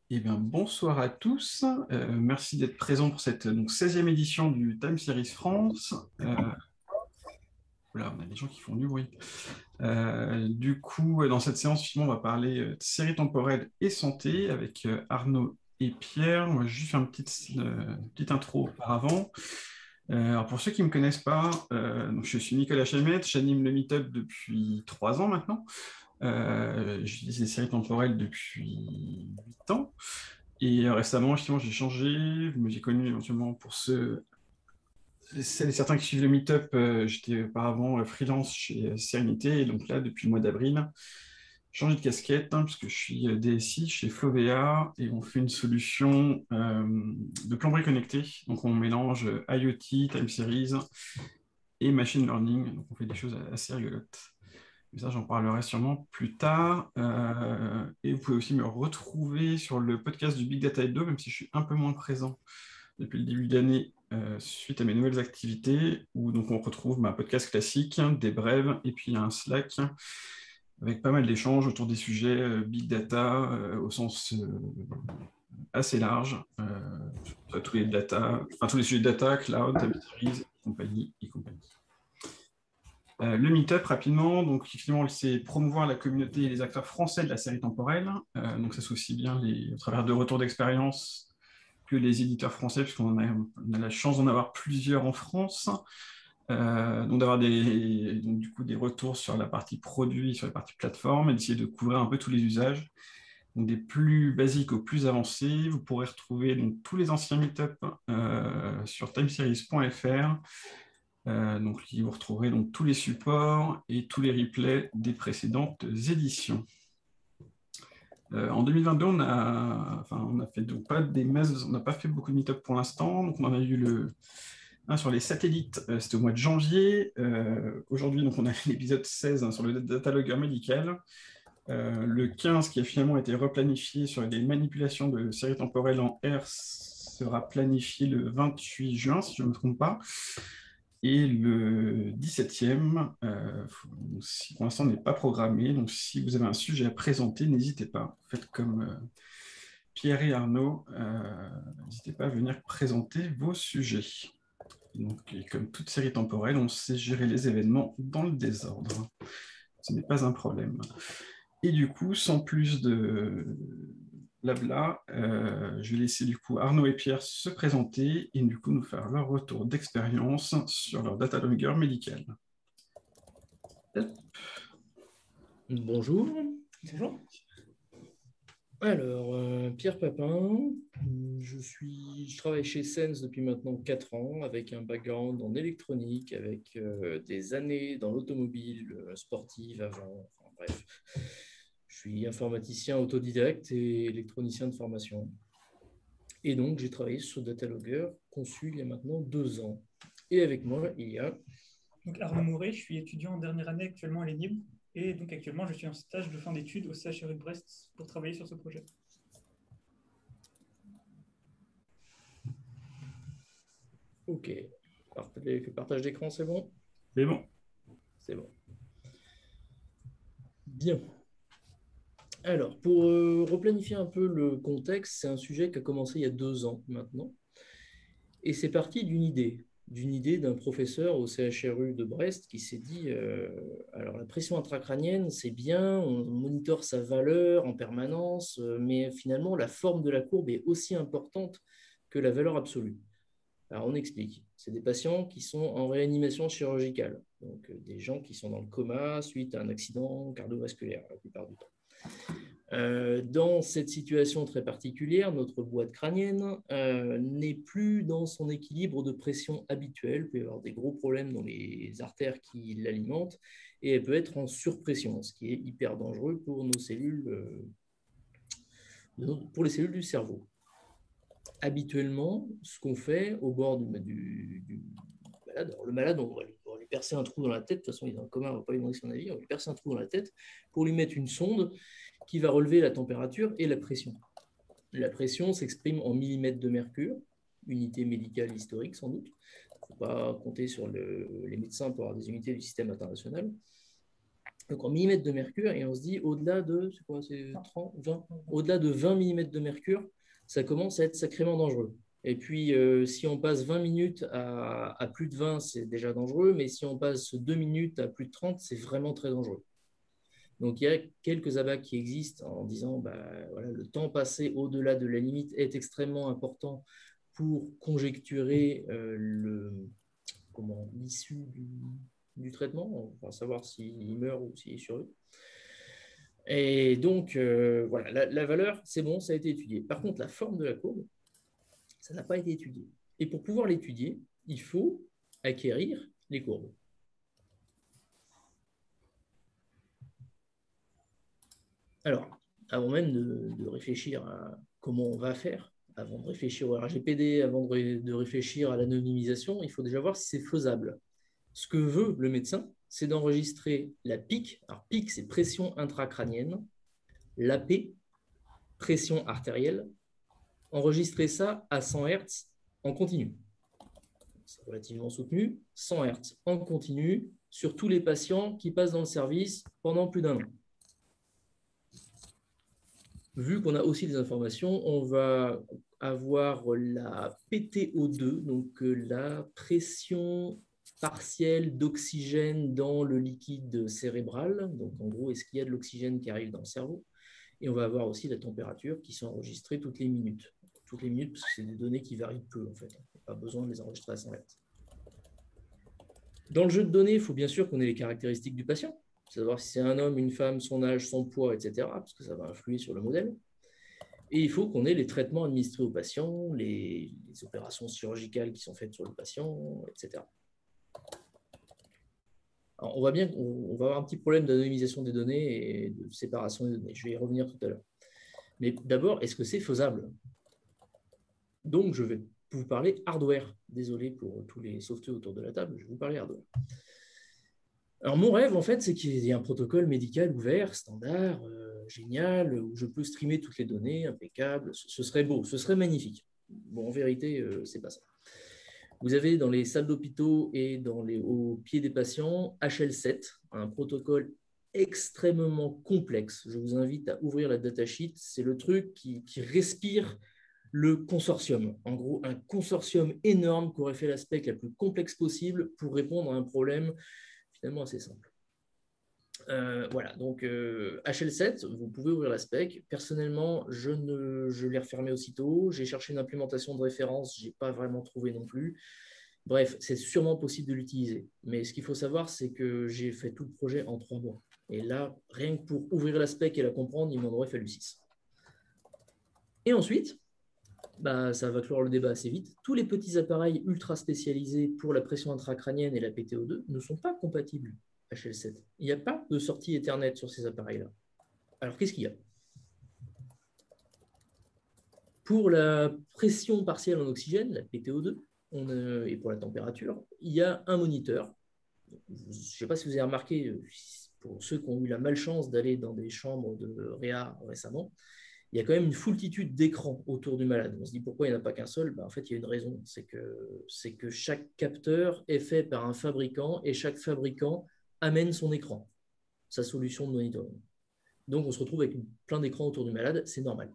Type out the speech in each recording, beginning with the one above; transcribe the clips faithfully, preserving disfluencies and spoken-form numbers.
Eh bien, bonsoir à tous. Euh, merci d'être présents pour cette donc, seizième édition du Time Series France. Euh, voilà, on a des gens qui font du bruit. Euh, du coup, dans cette séance, finalement, on va parler euh, de séries temporelles et santé avec euh, Arnaud et Pierre. Moi, je vais juste faire une petite, euh, petite intro auparavant. Euh, alors pour ceux qui ne me connaissent pas, euh, donc je suis Nicolas Chamet, j'anime le Meetup depuis trois ans maintenant. Euh, j'utilise les séries temporelles depuis huit ans. Et euh, récemment, justement, j'ai changé. Mais j'ai connu éventuellement pour ceux, celles et certains qui suivent le Meetup, euh, j'étais auparavant euh, freelance chez euh, Sérénité. Et donc là, depuis le mois d'avril, j'ai changé de casquette hein, puisque je suis euh, D S I chez Flovea et on fait une solution euh, de plomberie connectée. Donc on mélange euh, IoT, Time Series et Machine Learning. Donc on fait des choses assez rigolotes. Mais ça, j'en parlerai sûrement plus tard. Euh, et vous pouvez aussi me retrouver sur le podcast du Big Data Hebdo, même si je suis un peu moins présent depuis le début d'année euh, suite à mes nouvelles activités, où donc on retrouve ma podcast classique, des brèves, et puis un Slack avec pas mal d'échanges autour des sujets euh, Big Data euh, au sens euh, assez large, euh, tous les data, enfin tous les sujets data, cloud, time series, et compagnie, et compagnie. Euh, le Meetup, rapidement, donc effectivement, c'est promouvoir la communauté et les acteurs français de la série temporelle. Euh, donc ça, c'est aussi bien les, au travers de retours d'expérience que les éditeurs français, puisqu'on a, on a la chance d'en avoir plusieurs en France. Euh, donc d'avoir des, donc, du coup, des retours sur la partie produit, sur la partie plateforme, et d'essayer de couvrir un peu tous les usages. Donc des plus basiques aux plus avancés. Vous pourrez retrouver donc, tous les anciens Meetup euh, sur timeseries point f r. Euh, donc, vous retrouverez donc tous les supports et tous les replays des précédentes éditions. Euh, en deux mille vingt-deux, on a, enfin, on a fait donc pas des masses, on n'a pas fait beaucoup de meet-up pour l'instant. Donc, on en a eu le un sur les satellites, euh, c'était au mois de janvier. Euh, Aujourd'hui, donc, on a l'épisode seize hein, sur le datalogger médical. Euh, le quinze qui a finalement été replanifié sur les manipulations de séries temporelles en R sera planifié le vingt-huit juin, si je ne me trompe pas. Et le dix-septième, euh, si pour l'instant n'est pas programmé, donc si vous avez un sujet à présenter, n'hésitez pas. Faites comme euh, Pierre et Arnaud, euh, n'hésitez pas à venir présenter vos sujets. Et donc, et comme toute série temporelle, on sait gérer les événements dans le désordre. Ce n'est pas un problème. Et du coup, sans plus de blabla, euh, je vais laisser du coup Arnaud et Pierre se présenter et du coup nous faire leur retour d'expérience sur leur data logger médical. Bonjour. Bonjour. Alors, euh, Pierre Papin, je suis, je travaille chez Sens depuis maintenant quatre ans avec un background en électronique, avec euh, des années dans l'automobile euh, sportive avant, enfin, bref. Je suis informaticien autodidacte et électronicien de formation. Et donc, j'ai travaillé sur Datalogger, conçu il y a maintenant deux ans. Et avec moi, il y a... Donc Arnaud Mouret, je suis étudiant en dernière année actuellement à l'E N I B et donc actuellement je suis en stage de fin d'études au C H R U de Brest pour travailler sur ce projet. Ok. Partage, partage d'écran, c'est bon? C'est bon. C'est bon. Bien. Alors, pour euh, replanifier un peu le contexte, c'est un sujet qui a commencé il y a deux ans maintenant. Et c'est parti d'une idée, d'une idée d'un professeur au C H R U de Brest qui s'est dit, euh, alors la pression intracrânienne, c'est bien, on monitore sa valeur en permanence, euh, mais finalement, la forme de la courbe est aussi importante que la valeur absolue. Alors, on explique. C'est des patients qui sont en réanimation chirurgicale, donc euh, des gens qui sont dans le coma suite à un accident cardiovasculaire la plupart du temps. Euh, dans cette situation très particulière, notre boîte crânienne euh, n'est plus dans son équilibre de pression habituel. Il peut y avoir des gros problèmes dans les artères qui l'alimentent et elle peut être en surpression, ce qui est hyper dangereux pour nos cellules, euh, pour les cellules du cerveau. Habituellement, ce qu'on fait au bord du, du, du malade, alors le malade, on va, lui, on va lui percer un trou dans la tête. De toute façon, il est en coma, on ne va pas lui demander son avis. On va lui percer un trou dans la tête pour lui mettre une sonde qui va relever la température et la pression. La pression s'exprime en millimètres de mercure, unité médicale historique sans doute. Il ne faut pas compter sur le, les médecins pour avoir des unités du système international. donc en millimètres de mercure, et on se dit au-delà de, c'est quoi, c'est trente, vingt, au-delà de vingt millimètres de mercure, ça commence à être sacrément dangereux. Et puis, euh, si on passe vingt minutes à, à plus de vingt, c'est déjà dangereux, mais si on passe deux minutes à plus de trente, c'est vraiment très dangereux. Donc, il y a quelques abats qui existent en disant bah, voilà, le temps passé au-delà de la limite est extrêmement important pour conjecturer euh, le, comment, l'issue du, du traitement, on va savoir s'il meurt ou s'il survit. Et donc, euh, voilà, la, la valeur, c'est bon, ça a été étudié. Par contre, la forme de la courbe, ça n'a pas été étudié. Et pour pouvoir l'étudier, il faut acquérir les courbes. Alors, avant même de, de réfléchir à comment on va faire, avant de réfléchir au R G P D, avant de, de réfléchir à l'anonymisation, il faut déjà voir si c'est faisable. Ce que veut le médecin, c'est d'enregistrer la pic. Alors, pic, c'est pression intracrânienne. L'A P, pression artérielle. Enregistrer ça à cent hertz en continu. C'est relativement soutenu. cent hertz en continu sur tous les patients qui passent dans le service pendant plus d'un an. Vu qu'on a aussi des informations, on va avoir la P T O deux, donc la pression partielle d'oxygène dans le liquide cérébral. Donc, en gros, est-ce qu'il y a de l'oxygène qui arrive dans le cerveau? Et on va avoir aussi la température qui sont enregistrées toutes les minutes. Toutes les minutes, parce que c'est des données qui varient peu, en fait. Il n'y a pas besoin de les enregistrer à cent hertz. Dans le jeu de données, il faut bien sûr qu'on ait les caractéristiques du patient, savoir si c'est un homme, une femme, son âge, son poids, et cetera, parce que ça va influer sur le modèle. Et il faut qu'on ait les traitements administrés au patient, les, les opérations chirurgicales qui sont faites sur le patient, et cetera. Alors, on voit bien qu'on va avoir un petit problème d'anonymisation des données et de séparation des données. Je vais y revenir tout à l'heure. Mais d'abord, est-ce que c'est faisable? Donc, je vais vous parler hardware. Désolé pour tous les sauveteux autour de la table, je vais vous parler hardware. Alors, mon rêve, en fait, c'est qu'il y ait un protocole médical ouvert, standard, euh, génial, où je peux streamer toutes les données, impeccable. Ce, ce serait beau, ce serait magnifique. Bon, en vérité, euh, c'est pas ça. Vous avez dans les salles d'hôpitaux et dans les, au pied des patients H L sept, un protocole extrêmement complexe. Je vous invite à ouvrir la datasheet. C'est le truc qui, qui respire le consortium. En gros, un consortium énorme qui aurait fait la spec la plus complexe possible pour répondre à un problème finalement assez simple. Euh, voilà, donc euh, H L sept, vous pouvez ouvrir la spec. Personnellement, je, ne, je l'ai refermé aussitôt. J'ai cherché une implémentation de référence, je n'ai pas vraiment trouvé non plus. Bref, c'est sûrement possible de l'utiliser. Mais ce qu'il faut savoir, c'est que j'ai fait tout le projet en trois mois. Et là, rien que pour ouvrir la spec et la comprendre, il m'en aurait fallu six. Et ensuite, bah, ça va clore le débat assez vite. Tous les petits appareils ultra spécialisés pour la pression intracrânienne et la P T O deux ne sont pas compatibles H L sept. Il n'y a pas de sortie Ethernet sur ces appareils-là. Alors, qu'est-ce qu'il y a? Pour la pression partielle en oxygène, la P T O deux, on a, et pour la température, il y a un moniteur. Je ne sais pas si vous avez remarqué, pour ceux qui ont eu la malchance d'aller dans des chambres de réa récemment, il y a quand même une foultitude d'écrans autour du malade. On se dit pourquoi il n'y en a pas qu'un seul? Ben, en fait, il y a une raison. C'est que, c'est que chaque capteur est fait par un fabricant et chaque fabricant amène son écran, sa solution de monitoring. Donc, on se retrouve avec plein d'écrans autour du malade. C'est normal.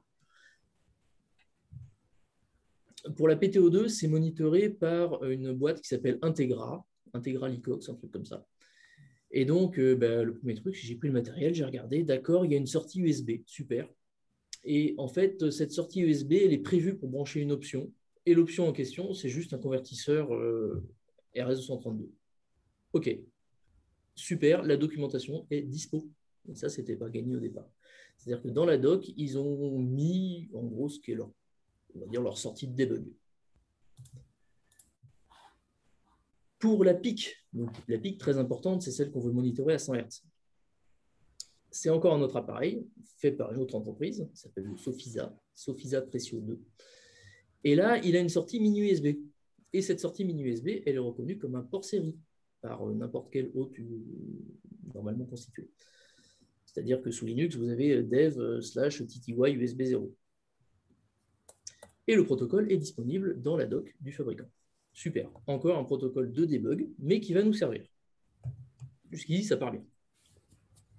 Pour la P T O deux, c'est monitoré par une boîte qui s'appelle Integra, Integra Licox, un truc comme ça. Et donc, euh, ben, le premier truc, j'ai pris le matériel, j'ai regardé, d'accord, il y a une sortie U S B, super. Et en fait, cette sortie U S B, elle est prévue pour brancher une option. Et l'option en question, c'est juste un convertisseur euh, R S deux cent trente-deux. OK. Super, la documentation est dispo. Et ça, ce n'était pas gagné au départ. C'est-à-dire que dans la doc, ils ont mis, en gros, ce qui est leur, on va dire, leur sortie de debug. Pour la pic, donc la pic très importante, c'est celle qu'on veut monitorer à cent hertz. C'est encore un autre appareil fait par une autre entreprise, qui s'appelle le Sofisa, Sofisa Pressio deux. Et là, il a une sortie mini U S B. Et cette sortie mini U S B, elle est reconnue comme un port série par n'importe quel hôte normalement constitué. C'est-à-dire que sous Linux, vous avez dev slash tty U S B zéro. Et le protocole est disponible dans la doc du fabricant. Super. Encore un protocole de debug, mais qui va nous servir. Jusqu'ici, ça part bien.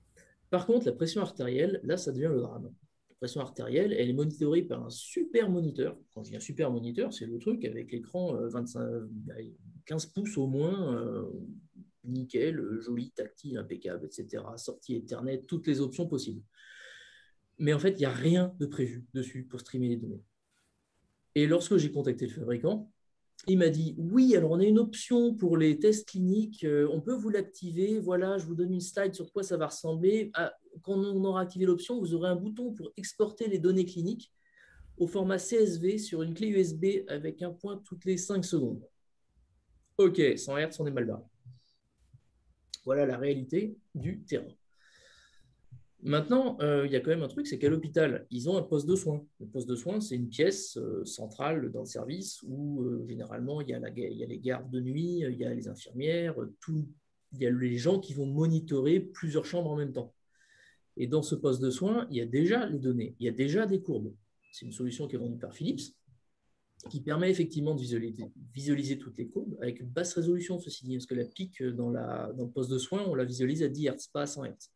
Par contre, la pression artérielle, là, ça devient le drame. La pression artérielle, elle est monitorée par un super moniteur. Quand je dis un super moniteur, c'est le truc avec l'écran euh, vingt-cinq, quinze pouces au moins, euh, nickel, joli, tactile, impeccable, et cetera. Sortie Ethernet, toutes les options possibles. Mais en fait, il n'y a rien de prévu dessus pour streamer les données. Et lorsque j'ai contacté le fabricant, il m'a dit, oui, alors on a une option pour les tests cliniques, euh, on peut vous l'activer, voilà, je vous donne une slide sur quoi ça va ressembler. Ah, quand on aura activé l'option, vous aurez un bouton pour exporter les données cliniques au format C S V sur une clé U S B avec un point toutes les cinq secondes. Ok, cent hertz, on est mal barré. Voilà la réalité du terrain. Maintenant, euh, il y a quand même un truc, c'est qu'à l'hôpital, ils ont un poste de soins. Le poste de soins, c'est une pièce euh, centrale dans le service où euh, généralement il y, a la, il y a les gardes de nuit, il y a les infirmières, tout, il y a les gens qui vont monitorer plusieurs chambres en même temps. Et dans ce poste de soins, il y a déjà les données, il y a déjà des courbes. C'est une solution qui est vendue par Philips, qui permet effectivement de visualiser, visualiser toutes les courbes avec une basse résolution, ceci dit, parce que la pique dans, la, dans le poste de soins, on la visualise à dix hertz, pas à cent hertz.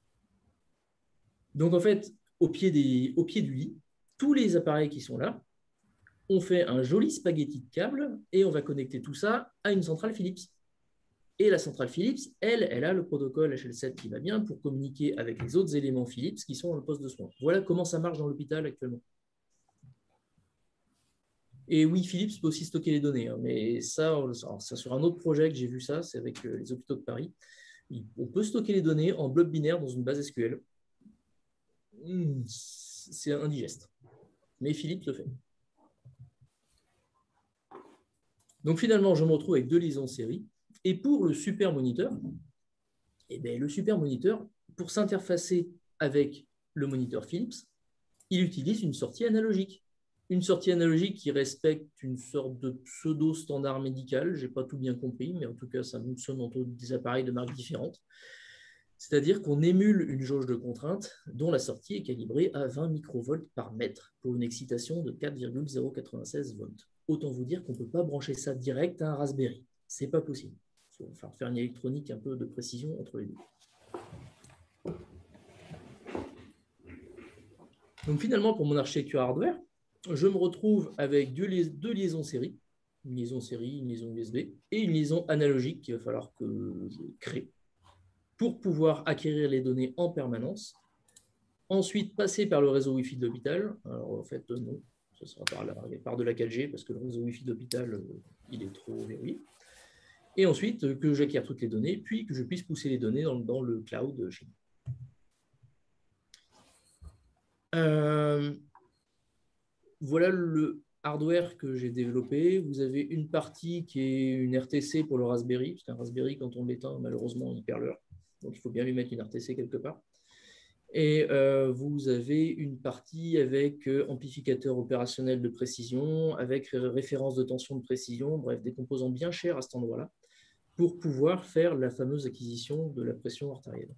Donc, en fait, au pied, des, au pied du lit, tous les appareils qui sont là, on fait un joli spaghetti de câbles et on va connecter tout ça à une centrale Philips. Et la centrale Philips, elle, elle a le protocole H L sept qui va bien pour communiquer avec les autres éléments Philips qui sont dans le poste de soins. Voilà comment ça marche dans l'hôpital actuellement. Et oui, Philips peut aussi stocker les données, hein, mais ça, c'est sur un autre projet que j'ai vu ça, c'est avec les hôpitaux de Paris. On peut stocker les données en bloc binaire dans une base S Q L. C'est indigeste. Mais Philips le fait. Donc finalement, je me retrouve avec deux liaisons série. Et pour le super moniteur, eh bien, le super moniteur, pour s'interfacer avec le moniteur Philips, il utilise une sortie analogique. Une sortie analogique qui respecte une sorte de pseudo-standard médical. Je n'ai pas tout bien compris, mais en tout cas, ça fonctionne entre des appareils de marques différentes. C'est-à-dire qu'on émule une jauge de contrainte dont la sortie est calibrée à vingt microvolts par mètre pour une excitation de quatre virgule zéro quatre-vingt-seize volts. Autant vous dire qu'on ne peut pas brancher ça direct à un Raspberry. Ce n'est pas possible. Il faut faire une électronique un peu de précision entre les deux. Donc finalement, pour mon architecture hardware, je me retrouve avec deux, lia deux liaisons série, une liaison série, une liaison U S B, et une liaison analogique qu'il va falloir que je crée pour pouvoir acquérir les données en permanence. Ensuite, passer par le réseau Wi-Fi de l'hôpital. Alors, en fait, non, ce sera par, la, par de la quatre G, parce que le réseau Wi-Fi de l'hôpital, euh, il est trop verrouillé. Et ensuite, euh, que j'acquière toutes les données, puis que je puisse pousser les données dans, dans le cloud chez nous. Euh, voilà le hardware que j'ai développé. Vous avez une partie qui est une R T C pour le Raspberry, parce qu'un Raspberry, quand on l'éteint, malheureusement, il perd l'heure. Donc, il faut bien lui mettre une R T C quelque part. Et euh, vous avez une partie avec euh, amplificateur opérationnel de précision, avec référence de tension de précision, bref, des composants bien chers à cet endroit-là, pour pouvoir faire la fameuse acquisition de la pression artérielle.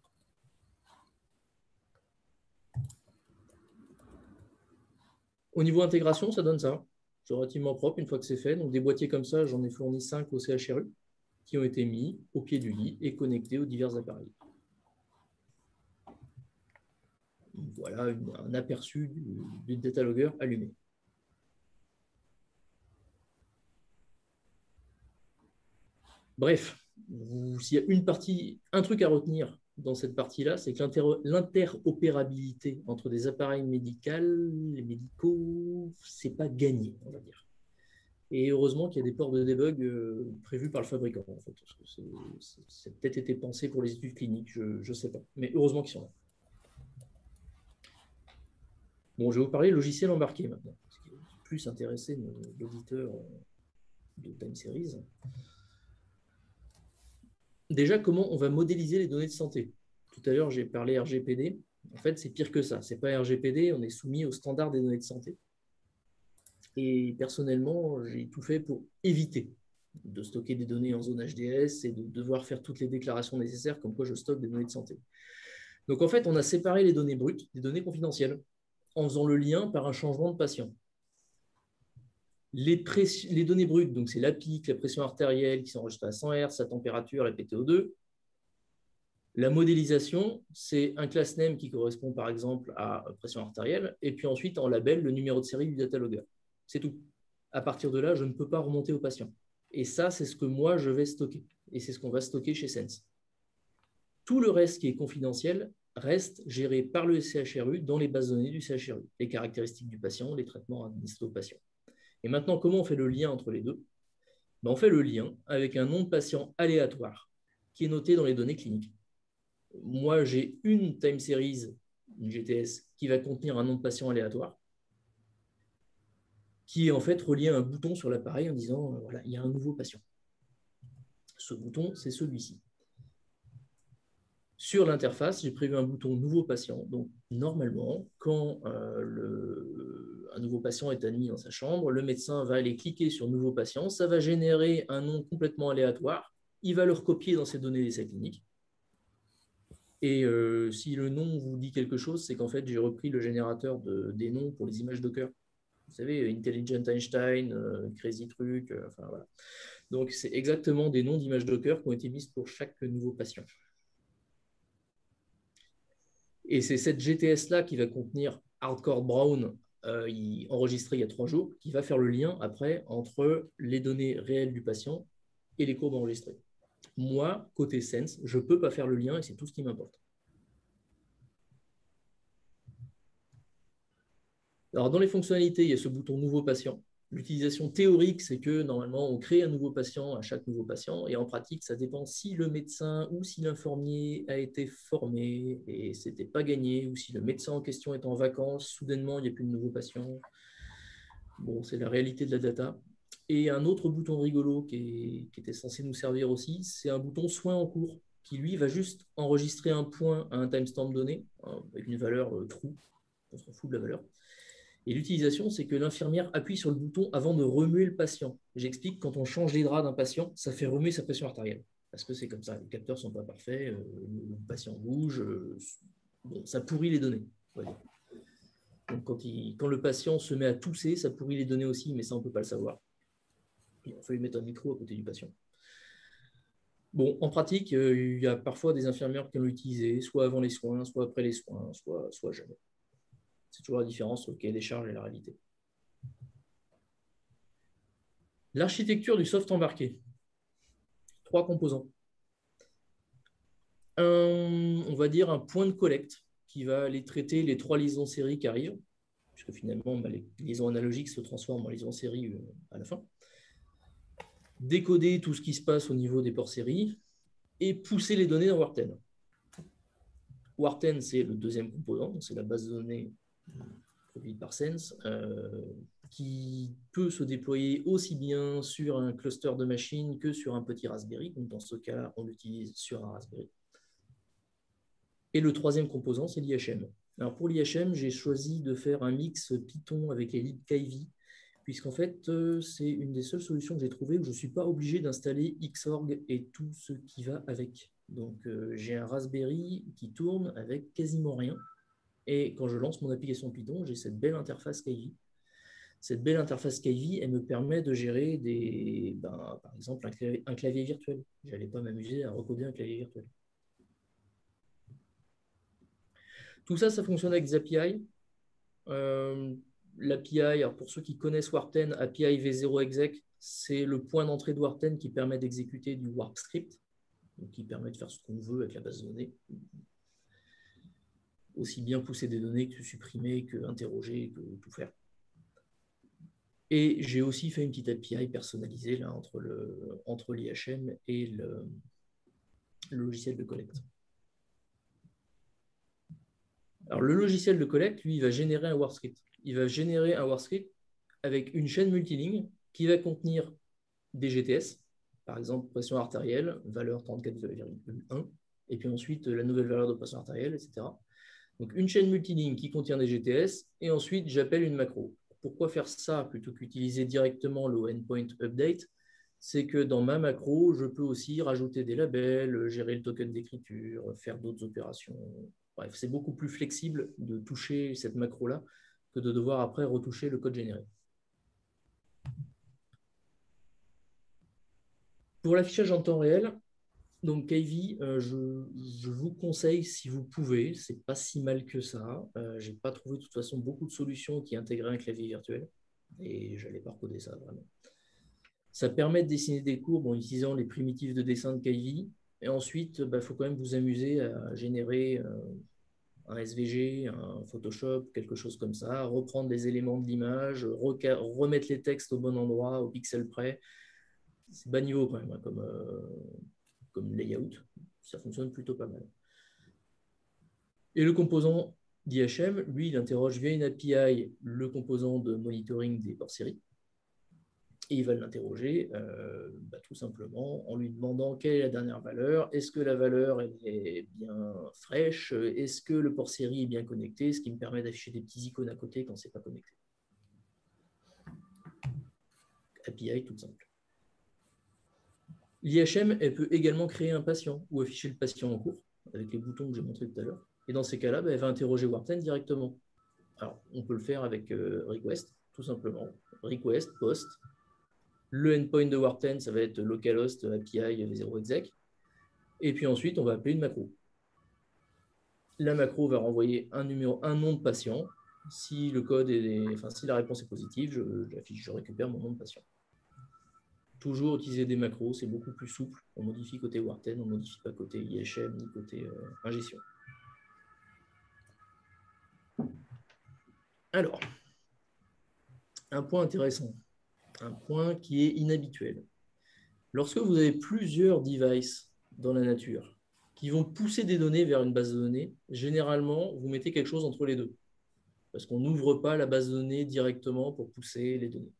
Au niveau intégration, ça donne ça. C'est relativement propre une fois que c'est fait. Donc des boîtiers comme ça, j'en ai fourni cinq au C H R U qui ont été mis au pied du lit et connectés aux divers appareils. Voilà une, un aperçu du, du data logger allumé. Bref, s'il y a une partie, un truc à retenir dans cette partie-là, c'est que l'interopérabilité entre des appareils médicaux, les médicaux, c'est pas gagné, on va dire. Et heureusement qu'il y a des ports de debug euh, prévus par le fabricant, en fait. C'est peut-être été pensé pour les études cliniques, je ne sais pas. Mais heureusement qu'ils sont là. Bon, je vais vous parler logiciel embarqué maintenant, ce qui est plus intéressé l'auditeur de Time Series. Déjà, comment on va modéliser les données de santé? Tout à l'heure, j'ai parlé R G P D. En fait, c'est pire que ça. Ce n'est pas R G P D, on est soumis au standard des données de santé. Et personnellement, j'ai tout fait pour éviter de stocker des données en zone H D S et de devoir faire toutes les déclarations nécessaires comme quoi je stocke des données de santé. Donc, en fait, on a séparé les données brutes des données confidentielles en faisant le lien par un changement de patient. Les, les données brutes, donc c'est la pique, la pression artérielle qui s'enregistre à cent hertz, sa température, la P T O deux. La modélisation, c'est un class name qui correspond par exemple à pression artérielle, et puis ensuite en label le numéro de série du data logger. C'est tout. À partir de là, je ne peux pas remonter au patient. Et ça, c'est ce que moi, je vais stocker. Et c'est ce qu'on va stocker chez Sense. Tout le reste qui est confidentiel reste géré par le C H R U dans les bases de données du C H R U. Les caractéristiques du patient, les traitements administrés au patient. Et maintenant, comment on fait le lien entre les deux? Ben, on fait le lien avec un nom de patient aléatoire qui est noté dans les données cliniques. Moi, j'ai une time series, une G T S, qui va contenir un nom de patient aléatoire, qui est en fait relié à un bouton sur l'appareil en disant, euh, voilà, il y a un nouveau patient. Ce bouton, c'est celui-ci. Sur l'interface, j'ai prévu un bouton nouveau patient. Donc, normalement, quand euh, le, un nouveau patient est admis dans sa chambre, le médecin va aller cliquer sur nouveau patient. Ça va générer un nom complètement aléatoire. Il va le recopier dans ses données d'essai clinique. Et euh, si le nom vous dit quelque chose, c'est qu'en fait, j'ai repris le générateur de, des noms pour les images Docker. Vous savez, Intelligent Einstein, euh, Crazy Truc, euh, enfin voilà. Donc, c'est exactement des noms d'images Docker qui ont été mises pour chaque nouveau patient. Et c'est cette G T S-là qui va contenir Hardcore Brown, euh, il, enregistré il y a trois jours, qui va faire le lien après entre les données réelles du patient et les courbes enregistrées. Moi, côté Sense, je ne peux pas faire le lien et c'est tout ce qui m'importe. Alors, dans les fonctionnalités, il y a ce bouton nouveau patient. L'utilisation théorique, c'est que normalement, on crée un nouveau patient à chaque nouveau patient. Et en pratique, ça dépend si le médecin ou si l'infirmier a été formé et ce n'était pas gagné, ou si le médecin en question est en vacances, soudainement, il n'y a plus de nouveaux patients. Bon, c'est la réalité de la data. Et un autre bouton rigolo qui, est, qui était censé nous servir aussi, c'est un bouton soin en cours, qui lui va juste enregistrer un point à un timestamp donné, hein, avec une valeur euh, true. On s'en fout de la valeur. Et l'utilisation, c'est que l'infirmière appuie sur le bouton avant de remuer le patient. J'explique, quand on change les draps d'un patient, ça fait remuer sa pression artérielle. Parce que c'est comme ça, les capteurs ne sont pas parfaits, euh, le patient bouge, euh, bon, ça pourrit les données. Voilà. Donc quand, il, quand le patient se met à tousser, ça pourrit les données aussi, mais ça, on ne peut pas le savoir. Il faut lui mettre un micro à côté du patient. Bon, en pratique, euh, il y a parfois des infirmières qui l'ont utilisé, soit avant les soins, soit après les soins, soit, soit jamais. C'est toujours la différence entre le cahier des charges et la réalité. L'architecture du soft embarqué. Trois composants. Un, on va dire un point de collecte qui va aller traiter les trois liaisons série qui arrivent, puisque finalement, bah, les liaisons analogiques se transforment en liaisons série euh, à la fin. Décoder tout ce qui se passe au niveau des ports série et pousser les données dans Warten. Warten, c'est le deuxième composant, c'est la base de données produite par Sense, euh, qui peut se déployer aussi bien sur un cluster de machines que sur un petit Raspberry. Donc dans ce cas-là, on l'utilise sur un Raspberry. Et le troisième composant, c'est l'I H M. Alors pour l'I H M, j'ai choisi de faire un mix Python avec les libkivy, puisqu'en fait, euh, c'est une des seules solutions que j'ai trouvées où je ne suis pas obligé d'installer Xorg et tout ce qui va avec. Donc euh, j'ai un Raspberry qui tourne avec quasiment rien. Et quand je lance mon application Python, j'ai cette belle interface Kivy. Cette belle interface Kivy, elle me permet de gérer, des, ben, par exemple, un clavier, un clavier virtuel. Je n'allais pas m'amuser à recoder un clavier virtuel. Tout ça, ça fonctionne avec des A P I. Euh, L'A P I, alors pour ceux qui connaissent Warten, A P I v zéro exec, c'est le point d'entrée de Warten qui permet d'exécuter du warp script, donc qui permet de faire ce qu'on veut avec la base de données. Aussi bien pousser des données que supprimer, que interroger, que tout faire. Et j'ai aussi fait une petite A P I personnalisée là, entre le, entre l'I H M et le, le logiciel de collecte. Alors, le logiciel de collecte, lui, il va générer un warp script. Il va générer un warp script avec une chaîne multiligne qui va contenir des G T S, par exemple, pression artérielle, valeur trente-quatre virgule un, et puis ensuite la nouvelle valeur de pression artérielle, et cetera. Donc, une chaîne multiligne qui contient des G T S, et ensuite, j'appelle une macro. Pourquoi faire ça plutôt qu'utiliser directement le endpoint update? C'est que dans ma macro, je peux aussi rajouter des labels, gérer le token d'écriture, faire d'autres opérations. Bref, c'est beaucoup plus flexible de toucher cette macro-là que de devoir après retoucher le code généré. Pour l'affichage en temps réel, Donc, Kivy, euh, je, je vous conseille si vous pouvez, c'est pas si mal que ça. Euh, j'ai pas trouvé de toute façon beaucoup de solutions qui intégraient un clavier virtuel et j'allais pas recoder ça vraiment. Ça permet de dessiner des courbes en utilisant les primitives de dessin de Kivy et ensuite, il bah, faut quand même vous amuser à générer euh, un S V G, un Photoshop, quelque chose comme ça, reprendre les éléments de l'image, remettre les textes au bon endroit, au pixel près. C'est bas niveau quand même, hein, comme, euh, comme layout. Ça fonctionne plutôt pas mal. Et le composant d'I H M, lui, il interroge via une A P I le composant de monitoring des ports séries. Et il va l'interroger euh, bah, tout simplement en lui demandant quelle est la dernière valeur, est-ce que la valeur elle est bien fraîche, est-ce que le port série est bien connecté, ce qui me permet d'afficher des petits icônes à côté quand ce n'est pas connecté. A P I toute simple. L'I H M, elle peut également créer un patient ou afficher le patient en cours, avec les boutons que j'ai montrés tout à l'heure. Et dans ces cas-là, bah, elle va interroger Warten directement. Alors, on peut le faire avec euh, request, tout simplement. Request, post. Le endpoint de Warten, ça va être localhost A P I v zéro exec. Et puis ensuite, on va appeler une macro. La macro va renvoyer un numéro, un nom de patient. Si le code est, enfin, si la réponse est positive, je, je l'affiche, je récupère mon nom de patient. Toujours utiliser des macros, c'est beaucoup plus souple. On modifie côté Warten, on ne modifie pas côté I H M ni côté euh, ingestion. Alors, un point intéressant, un point qui est inhabituel. Lorsque vous avez plusieurs devices dans la nature qui vont pousser des données vers une base de données, généralement, vous mettez quelque chose entre les deux. Parce qu'on n'ouvre pas la base de données directement pour pousser les données.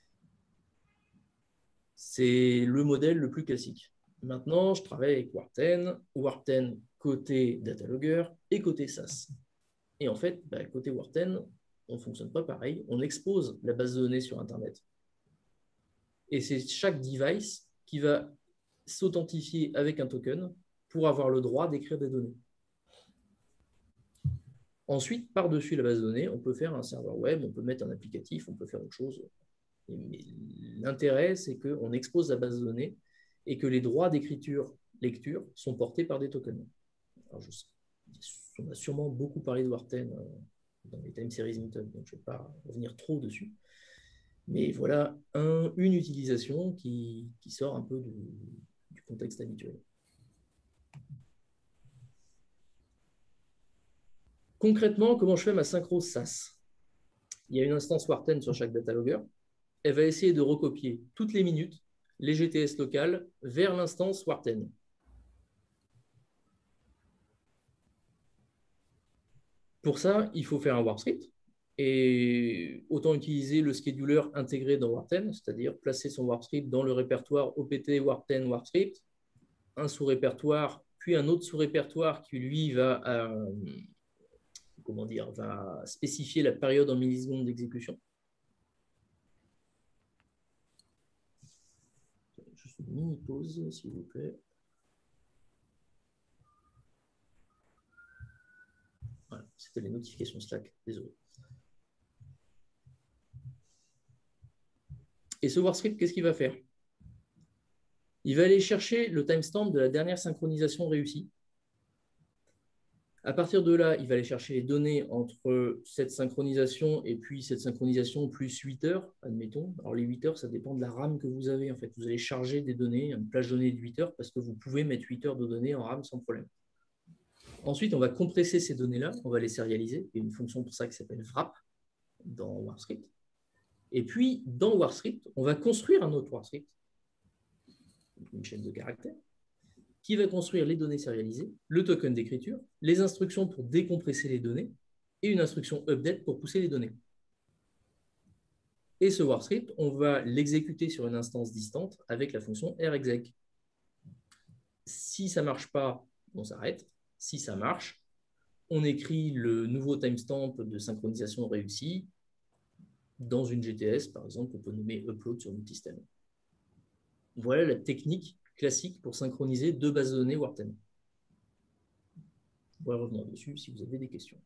C'est le modèle le plus classique. Maintenant, je travaille avec Warten, Warten côté Datalogger et côté SaaS. Et en fait, bah, côté Warten, on ne fonctionne pas pareil. On expose la base de données sur Internet. Et c'est chaque device qui va s'authentifier avec un token pour avoir le droit d'écrire des données. Ensuite, par-dessus la base de données, on peut faire un serveur web, on peut mettre un applicatif, on peut faire autre chose. Mais l'intérêt, c'est qu'on expose la base de données et que les droits d'écriture, lecture, sont portés par des tokens. Alors, je, on a sûrement beaucoup parlé de Warten dans les time series meetup, donc je ne vais pas revenir trop dessus. Mais voilà un, une utilisation qui, qui sort un peu du, du contexte habituel. Concrètement, comment je fais ma synchro SaaS? Il y a une instance Warten sur chaque datalogger. Elle va essayer de recopier toutes les minutes les G T S locales vers l'instance Warten. Pour ça, il faut faire un warp script. Et autant utiliser le scheduler intégré dans Warten, c'est-à-dire placer son warp script dans le répertoire O P T Warten warp script, un sous-répertoire, puis un autre sous-répertoire qui, lui, va, euh, comment dire, va spécifier la période en millisecondes d'exécution. Juste une mini-pause, s'il vous plaît. Voilà, c'était les notifications Slack, désolé. Et ce WarScript, qu'est-ce qu'il va faire? Il va aller chercher le timestamp de la dernière synchronisation réussie. À partir de là, il va aller chercher les données entre cette synchronisation et puis cette synchronisation plus huit heures, admettons. Alors les huit heures, ça dépend de la RAM que vous avez. En fait, vous allez charger des données, une plage de données de huit heures, parce que vous pouvez mettre huit heures de données en RAM sans problème. Ensuite, on va compresser ces données-là, on va les sérialiser. Il y a une fonction pour ça qui s'appelle wrap dans WarScript. Et puis, dans WarScript, on va construire un autre WarScript, une chaîne de caractères, qui va construire les données sérialisées, le token d'écriture, les instructions pour décompresser les données et une instruction update pour pousser les données. Et ce WarScript, on va l'exécuter sur une instance distante avec la fonction rexec. Si ça ne marche pas, on s'arrête. Si ça marche, on écrit le nouveau timestamp de synchronisation réussie dans une G T S, par exemple, qu'on peut nommer upload sur notre système. Voilà la technique classique pour synchroniser deux bases de données Warten. On va revenir dessus si vous avez des questions.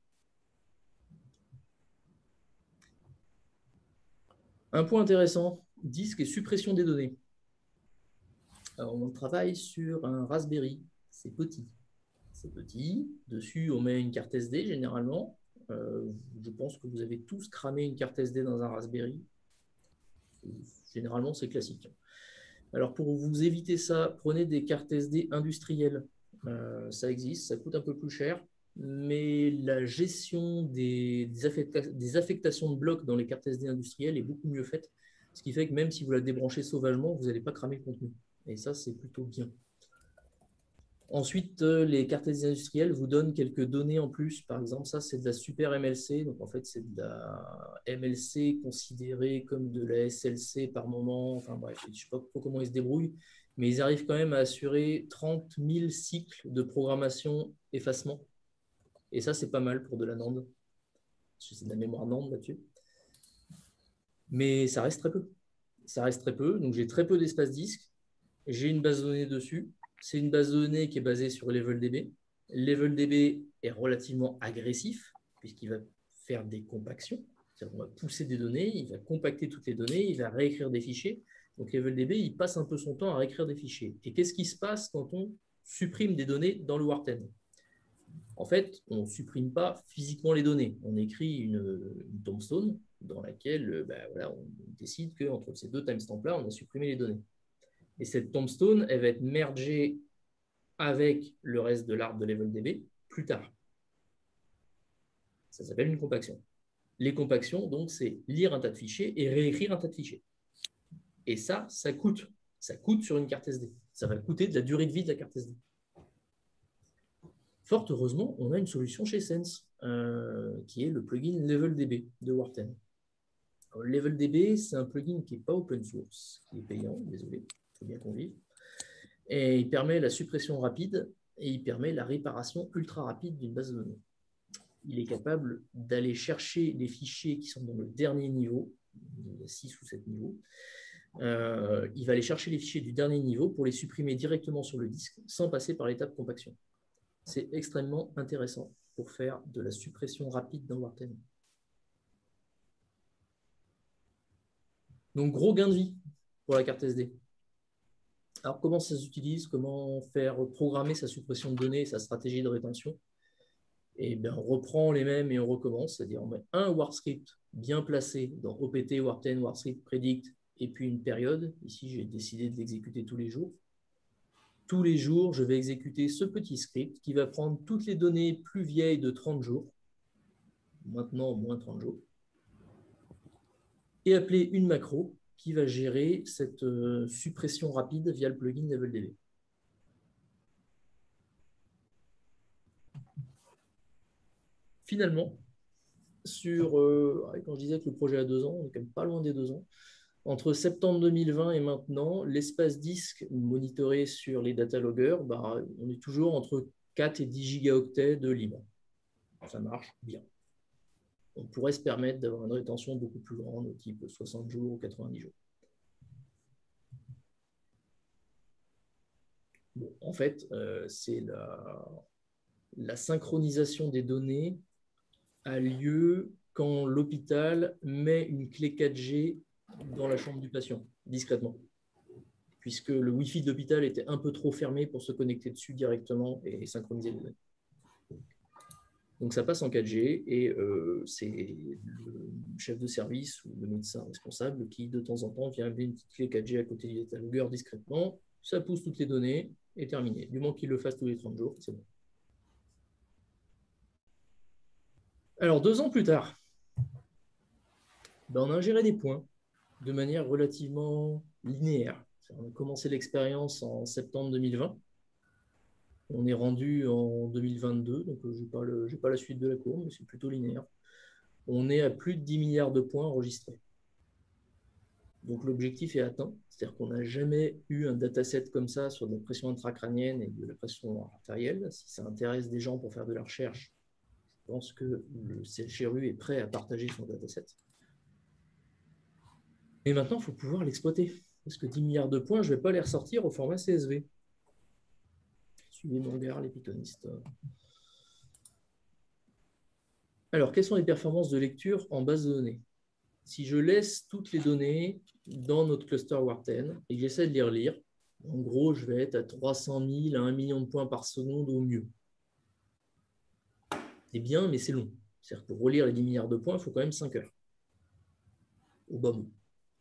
Un point intéressant, disque et suppression des données. Alors, on travaille sur un Raspberry. C'est petit. C'est petit. Dessus, on met une carte S D généralement. Euh, je pense que vous avez tous cramé une carte S D dans un Raspberry. Généralement, c'est classique. Alors, pour vous éviter ça, prenez des cartes S D industrielles. Euh, ça existe, ça coûte un peu plus cher, mais la gestion des, des, affecta des affectations de blocs dans les cartes S D industrielles est beaucoup mieux faite, ce qui fait que même si vous la débranchez sauvagement, vous n'allez pas cramer le contenu. Et ça, c'est plutôt bien. Ensuite, euh, les cartes S D industrielles vous donnent quelques données en plus. Par exemple, ça, c'est de la super M L C. Donc, en fait, c'est de la M L C considérée comme de la S L C par moment. Enfin, bref, je ne sais pas trop comment ils se débrouillent, mais ils arrivent quand même à assurer trente mille cycles de programmation effacement. Et ça, c'est pas mal pour de la NAND. C'est de la mémoire NAND là-dessus. Mais ça reste très peu. Ça reste très peu. Donc, j'ai très peu d'espace disque. J'ai une base de données dessus. C'est une base de données qui est basée sur LevelDB. LevelDB est relativement agressif puisqu'il va faire des compactions. On va pousser des données, il va compacter toutes les données, il va réécrire des fichiers. Donc LevelDB, il passe un peu son temps à réécrire des fichiers. Et qu'est-ce qui se passe quand on supprime des données dans le Warten? En fait, on ne supprime pas physiquement les données. On écrit une, une tombstone dans laquelle ben, voilà, on décide qu'entre ces deux timestamps-là, on a supprimé les données. Et cette tombstone, elle va être mergée avec le reste de l'arbre de LevelDB plus tard. Ça s'appelle une compaction. Les compactions, donc, c'est lire un tas de fichiers et réécrire un tas de fichiers. Et ça, ça coûte. Ça coûte sur une carte S D. Ça va coûter de la durée de vie de la carte S D. Fort heureusement, on a une solution chez Sense, euh, qui est le plugin LevelDB de Warten. Alors, LevelDB, c'est un plugin qui n'est pas open source, qui est payant, désolé, il faut bien qu'on vive. Et il permet la suppression rapide et il permet la réparation ultra rapide d'une base de données. Il est capable d'aller chercher les fichiers qui sont dans le dernier niveau, il y a six ou sept niveaux. Euh, il va aller chercher les fichiers du dernier niveau pour les supprimer directement sur le disque sans passer par l'étape compaction. C'est extrêmement intéressant pour faire de la suppression rapide dans Warten. Donc, gros gain de vie pour la carte S D. Alors, comment ça s'utilise? Comment faire programmer sa suppression de données et sa stratégie de rétention? Et bien, on reprend les mêmes et on recommence, c'est-à-dire on met un warscript bien placé dans O P T, Warten, warscript, predict, et puis une période. Ici, j'ai décidé de l'exécuter tous les jours. Tous les jours, je vais exécuter ce petit script qui va prendre toutes les données plus vieilles de trente jours, maintenant moins trente jours, et appeler une macro qui va gérer cette euh, suppression rapide via le plugin LevelDB. Finalement, sur, euh, quand je disais que le projet a deux ans, on est quand même pas loin des deux ans, entre septembre deux mille vingt et maintenant, l'espace disque monitoré sur les data loggers, bah, on est toujours entre quatre et dix gigaoctets de libre. Ça marche bien. On pourrait se permettre d'avoir une rétention beaucoup plus grande, au type soixante jours ou quatre-vingt-dix jours. Bon, en fait, euh, c'est la, la synchronisation des données a lieu quand l'hôpital met une clé quatre G dans la chambre du patient, discrètement, puisque le Wi-Fi de l'hôpital était un peu trop fermé pour se connecter dessus directement et synchroniser les données. Donc ça passe en quatre G et euh, c'est le chef de service ou le médecin responsable qui, de temps en temps, vient mettre une petite clé quatre G à côté du data logger discrètement, ça pousse toutes les données et terminé. Du moment qu'il le fasse tous les trente jours, c'est bon. Alors, deux ans plus tard, ben, on a ingéré des points de manière relativement linéaire. On a commencé l'expérience en septembre deux mille vingt. On est rendu en deux mille vingt-deux, donc je n'ai pas, pas la suite de la courbe, mais c'est plutôt linéaire. On est à plus de dix milliards de points enregistrés. Donc l'objectif est atteint, c'est-à-dire qu'on n'a jamais eu un dataset comme ça sur de la pression intracrânienne et de la pression artérielle. Si ça intéresse des gens pour faire de la recherche, je pense que le C H R U est prêt à partager son dataset. Mais maintenant, il faut pouvoir l'exploiter. Parce que dix milliards de points, je ne vais pas les ressortir au format C S V. Suivez mon gars, les pythonistes. Alors, quelles sont les performances de lecture en base de données? Si je laisse toutes les données dans notre cluster Warten et que j'essaie de les relire, En gros, je vais être à trois cent mille à un million de points par seconde au mieux. C'est bien, mais c'est long. C'est-à-dire que pour relire les dix milliards de points, il faut quand même cinq heures. Au bas bout.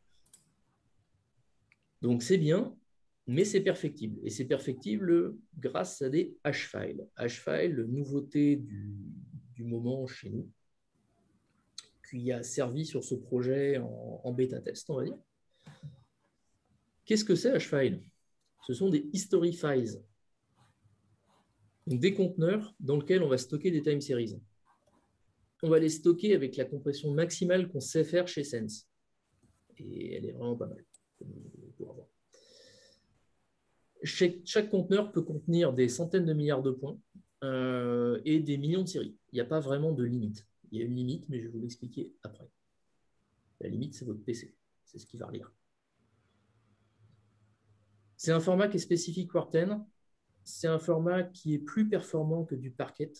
Donc c'est bien, mais c'est perfectible. Et c'est perfectible grâce à des H-files. H-files, nouveauté du, du moment chez nous, qui a servi sur ce projet en, en bêta-test, on va dire. Qu'est-ce que c'est H-file? Ce sont des history files. Donc des conteneurs dans lesquels on va stocker des time series. On va les stocker avec la compression maximale qu'on sait faire chez Sense. Et elle est vraiment pas mal. Chaque, chaque conteneur peut contenir des centaines de milliards de points euh, et des millions de séries. Il n'y a pas vraiment de limite. Il y a une limite, mais je vais vous l'expliquer après. La limite, c'est votre P C. C'est ce qui va relire. C'est un format qui est spécifique Wharton. C'est un format qui est plus performant que du Parquet.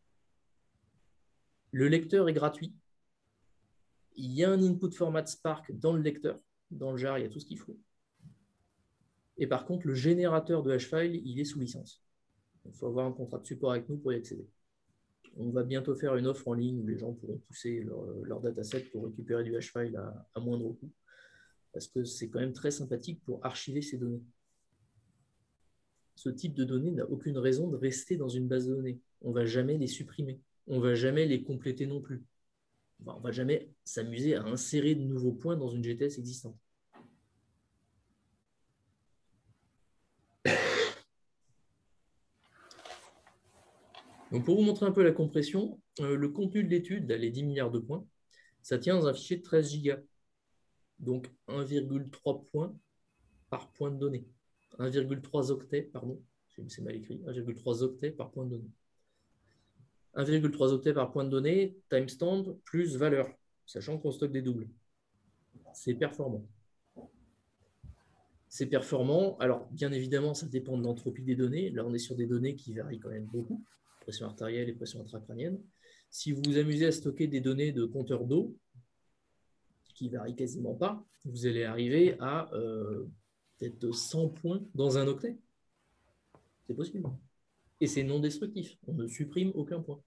Le lecteur est gratuit. Il y a un input format Spark dans le lecteur. Dans le jar, il y a tout ce qu'il faut. Et par contre, le générateur de H-file, il est sous licence. Il faut avoir un contrat de support avec nous pour y accéder. On va bientôt faire une offre en ligne où les gens pourront pousser leur, leur dataset pour récupérer du H-file à, à moindre coût. Parce que c'est quand même très sympathique pour archiver ces données. Ce type de données n'a aucune raison de rester dans une base de données. On ne va jamais les supprimer. On ne va jamais les compléter non plus. On ne va jamais s'amuser à insérer de nouveaux points dans une G T S existante. Donc pour vous montrer un peu la compression, euh, le contenu de l'étude, les dix milliards de points, ça tient dans un fichier de treize gigas. Donc un virgule trois points par point de données. un virgule trois octets, pardon, c'est mal écrit, un virgule trois octets par point de données. un virgule trois octets par point de données, timestamp plus valeur, sachant qu'on stocke des doubles. C'est performant. C'est performant. Alors, bien évidemment, ça dépend de l'entropie des données. Là, on est sur des données qui varient quand même beaucoup, pression artérielle et pression intracrânienne. Si vous vous amusez à stocker des données de compteur d'eau, qui ne varient quasiment pas, vous allez arriver à euh, peut-être cent points dans un octet. C'est possible. Et c'est non destructif. On ne supprime aucun point.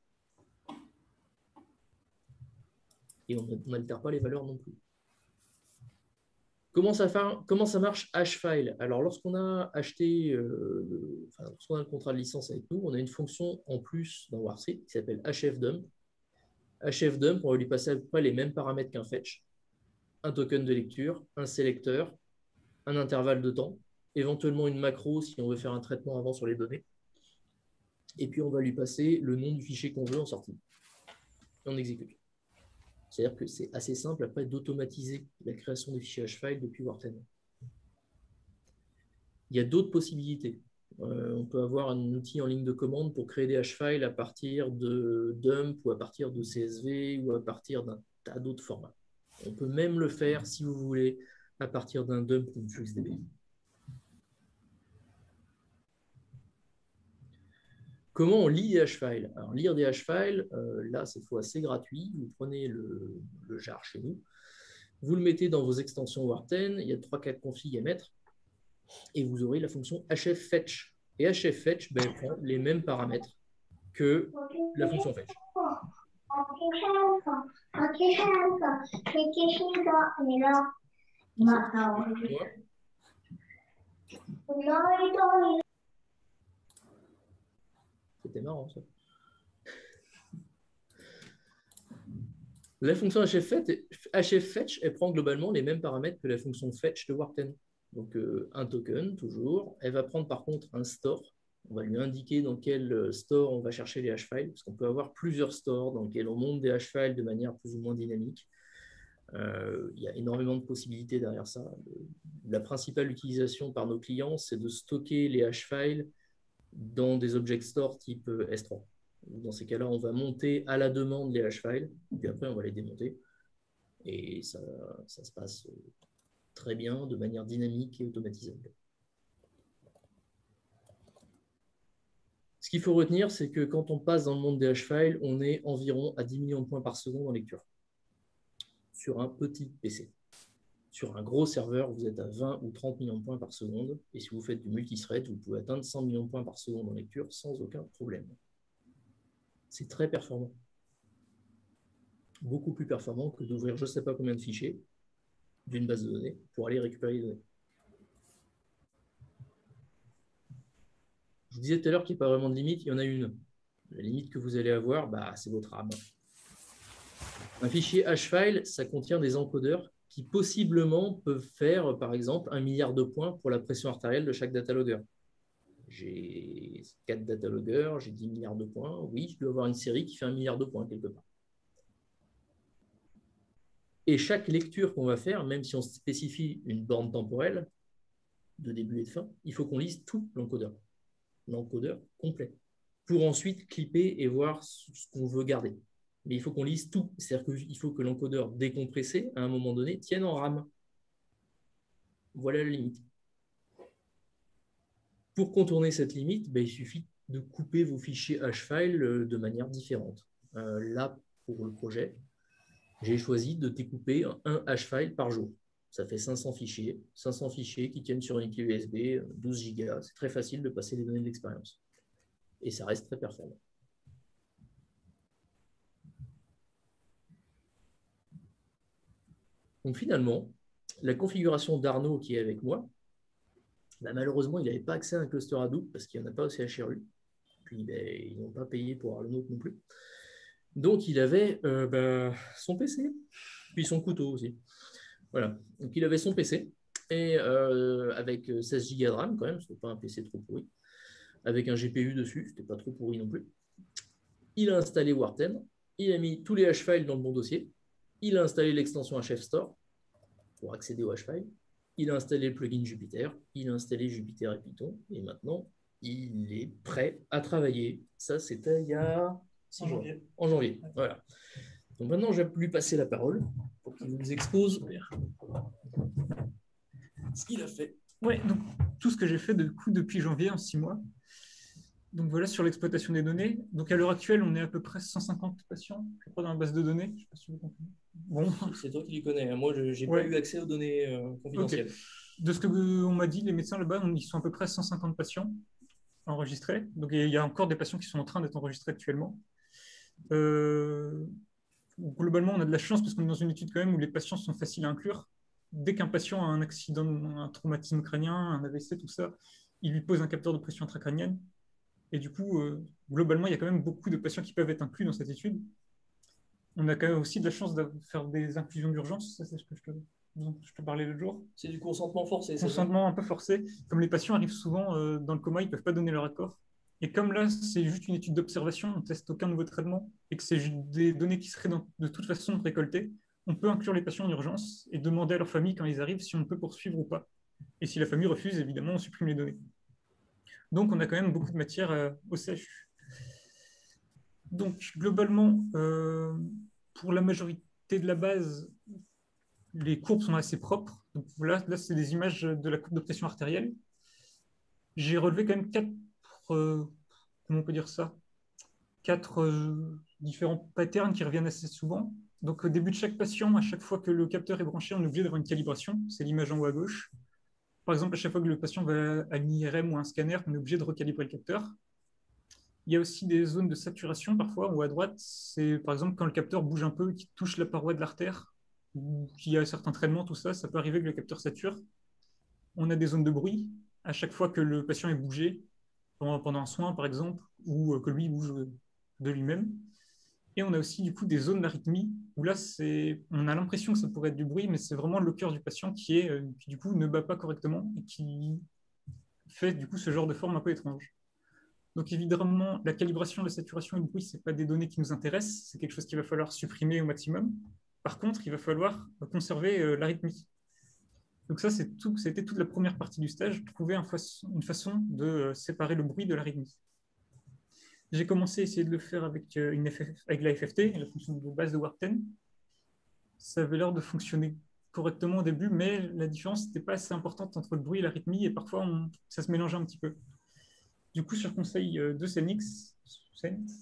Et on n'altère pas les valeurs non plus. Comment ça, fa... Comment ça marche H-file? Alors, lorsqu'on a acheté, euh, le... enfin, lorsqu'on a le contrat de licence avec nous, on a une fonction en plus dans Warstreet qui s'appelle hfdump. hfdump, on va lui passer à peu près les mêmes paramètres qu'un fetch. Un token de lecture, un sélecteur, un intervalle de temps, éventuellement une macro si on veut faire un traitement avant sur les données. Et puis, on va lui passer le nom du fichier qu'on veut en sortie. Et on exécute. C'est-à-dire que c'est assez simple après d'automatiser la création des fichiers H-file depuis Wharton. Il y a d'autres possibilités. Euh, on peut avoir un outil en ligne de commande pour créer des H-files à partir de dump ou à partir de C S V ou à partir d'un tas d'autres formats. On peut même le faire, si vous voulez, à partir d'un dump ou d'une FluxDB. Comment on lit des H-files? Alors, lire des H-files, euh, là, cette fois, c'est gratuit. Vous prenez le, le jar chez nous, vous le mettez dans vos extensions Wharton, il y a trois quatre configs à mettre, et vous aurez la fonction hffetch. Et hffetch, ben, prend les mêmes paramètres que la fonction fetch. C'était marrant, ça. La fonction hffetch, elle prend globalement les mêmes paramètres que la fonction fetch de Wharton. Donc, euh, un token, toujours. Elle va prendre par contre un store. On va lui indiquer dans quel store on va chercher les H-files, parce qu'on peut avoir plusieurs stores dans lesquels on monte des H-files de manière plus ou moins dynamique. Euh, il y a énormément de possibilités derrière ça. La principale utilisation par nos clients, c'est de stocker les H-files dans des object stores type S trois. Dans ces cas-là, on va monter à la demande les H-files, puis après, on va les démonter. Et ça, ça se passe très bien, de manière dynamique et automatisable. Ce qu'il faut retenir, c'est que quand on passe dans le monde des H-files, on est environ à dix millions de points par seconde en lecture, sur un petit P C. Sur un gros serveur, vous êtes à vingt ou trente millions de points par seconde. Et si vous faites du multithread, vous pouvez atteindre cent millions de points par seconde en lecture sans aucun problème. C'est très performant. Beaucoup plus performant que d'ouvrir je ne sais pas combien de fichiers d'une base de données pour aller récupérer les données. Je vous disais tout à l'heure qu'il n'y a pas vraiment de limite, il y en a une. La limite que vous allez avoir, bah, c'est votre RAM. Un fichier H-file, ça contient des encodeurs qui possiblement peuvent faire, par exemple, un milliard de points pour la pression artérielle de chaque datalogger. J'ai quatre dataloggers, j'ai dix milliards de points. Oui, je dois avoir une série qui fait un milliard de points quelque part. Et chaque lecture qu'on va faire, même si on spécifie une borne temporelle de début et de fin, il faut qu'on lise tout l'encodeur, l'encodeur complet, pour ensuite clipper et voir ce qu'on veut garder. Mais il faut qu'on lise tout. C'est-à-dire qu'il faut que l'encodeur décompressé, à un moment donné, tienne en RAM. Voilà la limite. Pour contourner cette limite, ben, il suffit de couper vos fichiers H-file de manière différente. Euh, là, pour le projet, j'ai choisi de découper un H-file par jour. Ça fait cinq cents fichiers, cinq cents fichiers qui tiennent sur une clé U S B, douze gigas. C'est très facile de passer les données d'expérience. Et ça reste très performant. Donc finalement, la configuration d'Arnaud qui est avec moi, bah malheureusement, il n'avait pas accès à un cluster Hadoop parce qu'il n'y en a pas au C H R U. Puis bah, ils n'ont pas payé pour avoir le nôtre non plus. Donc il avait euh, bah, son P C, puis son couteau aussi. Voilà. Donc il avait son P C, et euh, avec seize gigas de RAM quand même, ce n'est pas un P C trop pourri, avec un G P U dessus, ce n'était pas trop pourri non plus. Il a installé Warten, il a mis tous les H-files dans le bon dossier, il a installé l'extension H F Store pour accéder aux H-files, il a installé le plugin Jupyter, il a installé Jupyter et Python, et maintenant, il est prêt à travailler. Ça, c'était il y a En janvier. En janvier, voilà. Donc maintenant, je vais lui passer la parole pour qu'il nous expose ce qu'il a fait. Oui, donc tout ce que j'ai fait de coup depuis janvier en six mois. Donc voilà sur l'exploitation des données. Donc à l'heure actuelle, on est à peu près cent cinquante patients, je crois, dans la base de données. Je sais pas si vous comprenez. Bon. C'est toi qui les connais. Moi, je n'ai ouais. pas eu accès aux données euh, confidentielles. Okay. De ce qu'on m'a dit, les médecins là-bas, ils sont à peu près cent cinquante patients enregistrés. Donc il y a encore des patients qui sont en train d'être enregistrés actuellement. Euh, globalement, on a de la chance parce qu'on est dans une étude quand même où les patients sont faciles à inclure. Dès qu'un patient a un accident, un traumatisme crânien, un A V C, tout ça, il lui pose un capteur de pression intracrânienne. Et du coup, euh, globalement, il y a quand même beaucoup de patients qui peuvent être inclus dans cette étude. On a quand même aussi de la chance de faire des inclusions d'urgence. Ça, c'est ce que je te, je te parlais l'autre jour. C'est du consentement forcé. Consentement un peu forcé. Comme les patients arrivent souvent euh, dans le coma, ils ne peuvent pas donner leur accord. Et comme là, c'est juste une étude d'observation, on ne teste aucun nouveau traitement, et que c'est des données qui seraient dans, de toute façon récoltées, on peut inclure les patients en urgence et demander à leur famille quand ils arrivent si on peut poursuivre ou pas. Et si la famille refuse, évidemment, on supprime les données. Donc, on a quand même beaucoup de matière euh, au C H U. Donc, globalement, euh, pour la majorité de la base, les courbes sont assez propres. Donc, voilà, là, c'est des images de la courbe de pression artérielle. J'ai relevé quand même quatre, euh, comment on peut dire ça, quatre euh, différents patterns qui reviennent assez souvent. Donc, au début de chaque patient, à chaque fois que le capteur est branché, on est obligé d'avoir une calibration. C'est l'image en haut à gauche. Par exemple, à chaque fois que le patient va à une I R M ou un scanner, on est obligé de recalibrer le capteur. Il y a aussi des zones de saturation parfois, en haut à droite. C'est par exemple quand le capteur bouge un peu, qu'il touche la paroi de l'artère, ou qu'il y a certains traitements, tout ça, ça peut arriver que le capteur sature. On a des zones de bruit. À chaque fois que le patient est bougé, pendant un soin par exemple, ou que lui bouge de lui-même. Et on a aussi du coup des zones d'arythmie, où là, c'est... on a l'impression que ça pourrait être du bruit, mais c'est vraiment le cœur du patient qui, est, qui du coup ne bat pas correctement et qui fait du coup ce genre de forme un peu étrange. Donc évidemment, la calibration, la saturation et le bruit, ce n'est pas des données qui nous intéressent, c'est quelque chose qu'il va falloir supprimer au maximum. Par contre, il va falloir conserver euh, l'arythmie. Donc ça, c'est tout, c'était toute la première partie du stage, trouver un fa une façon de euh, séparer le bruit de l'arythmie. J'ai commencé à essayer de le faire avec, euh, une F F, avec la F F T, la fonction de base de Warten. Ça avait l'air de fonctionner correctement au début, mais la différence n'était pas assez importante entre le bruit et l'arythmie, et parfois on, ça se mélangeait un petit peu. Du coup, sur conseil de Cenix,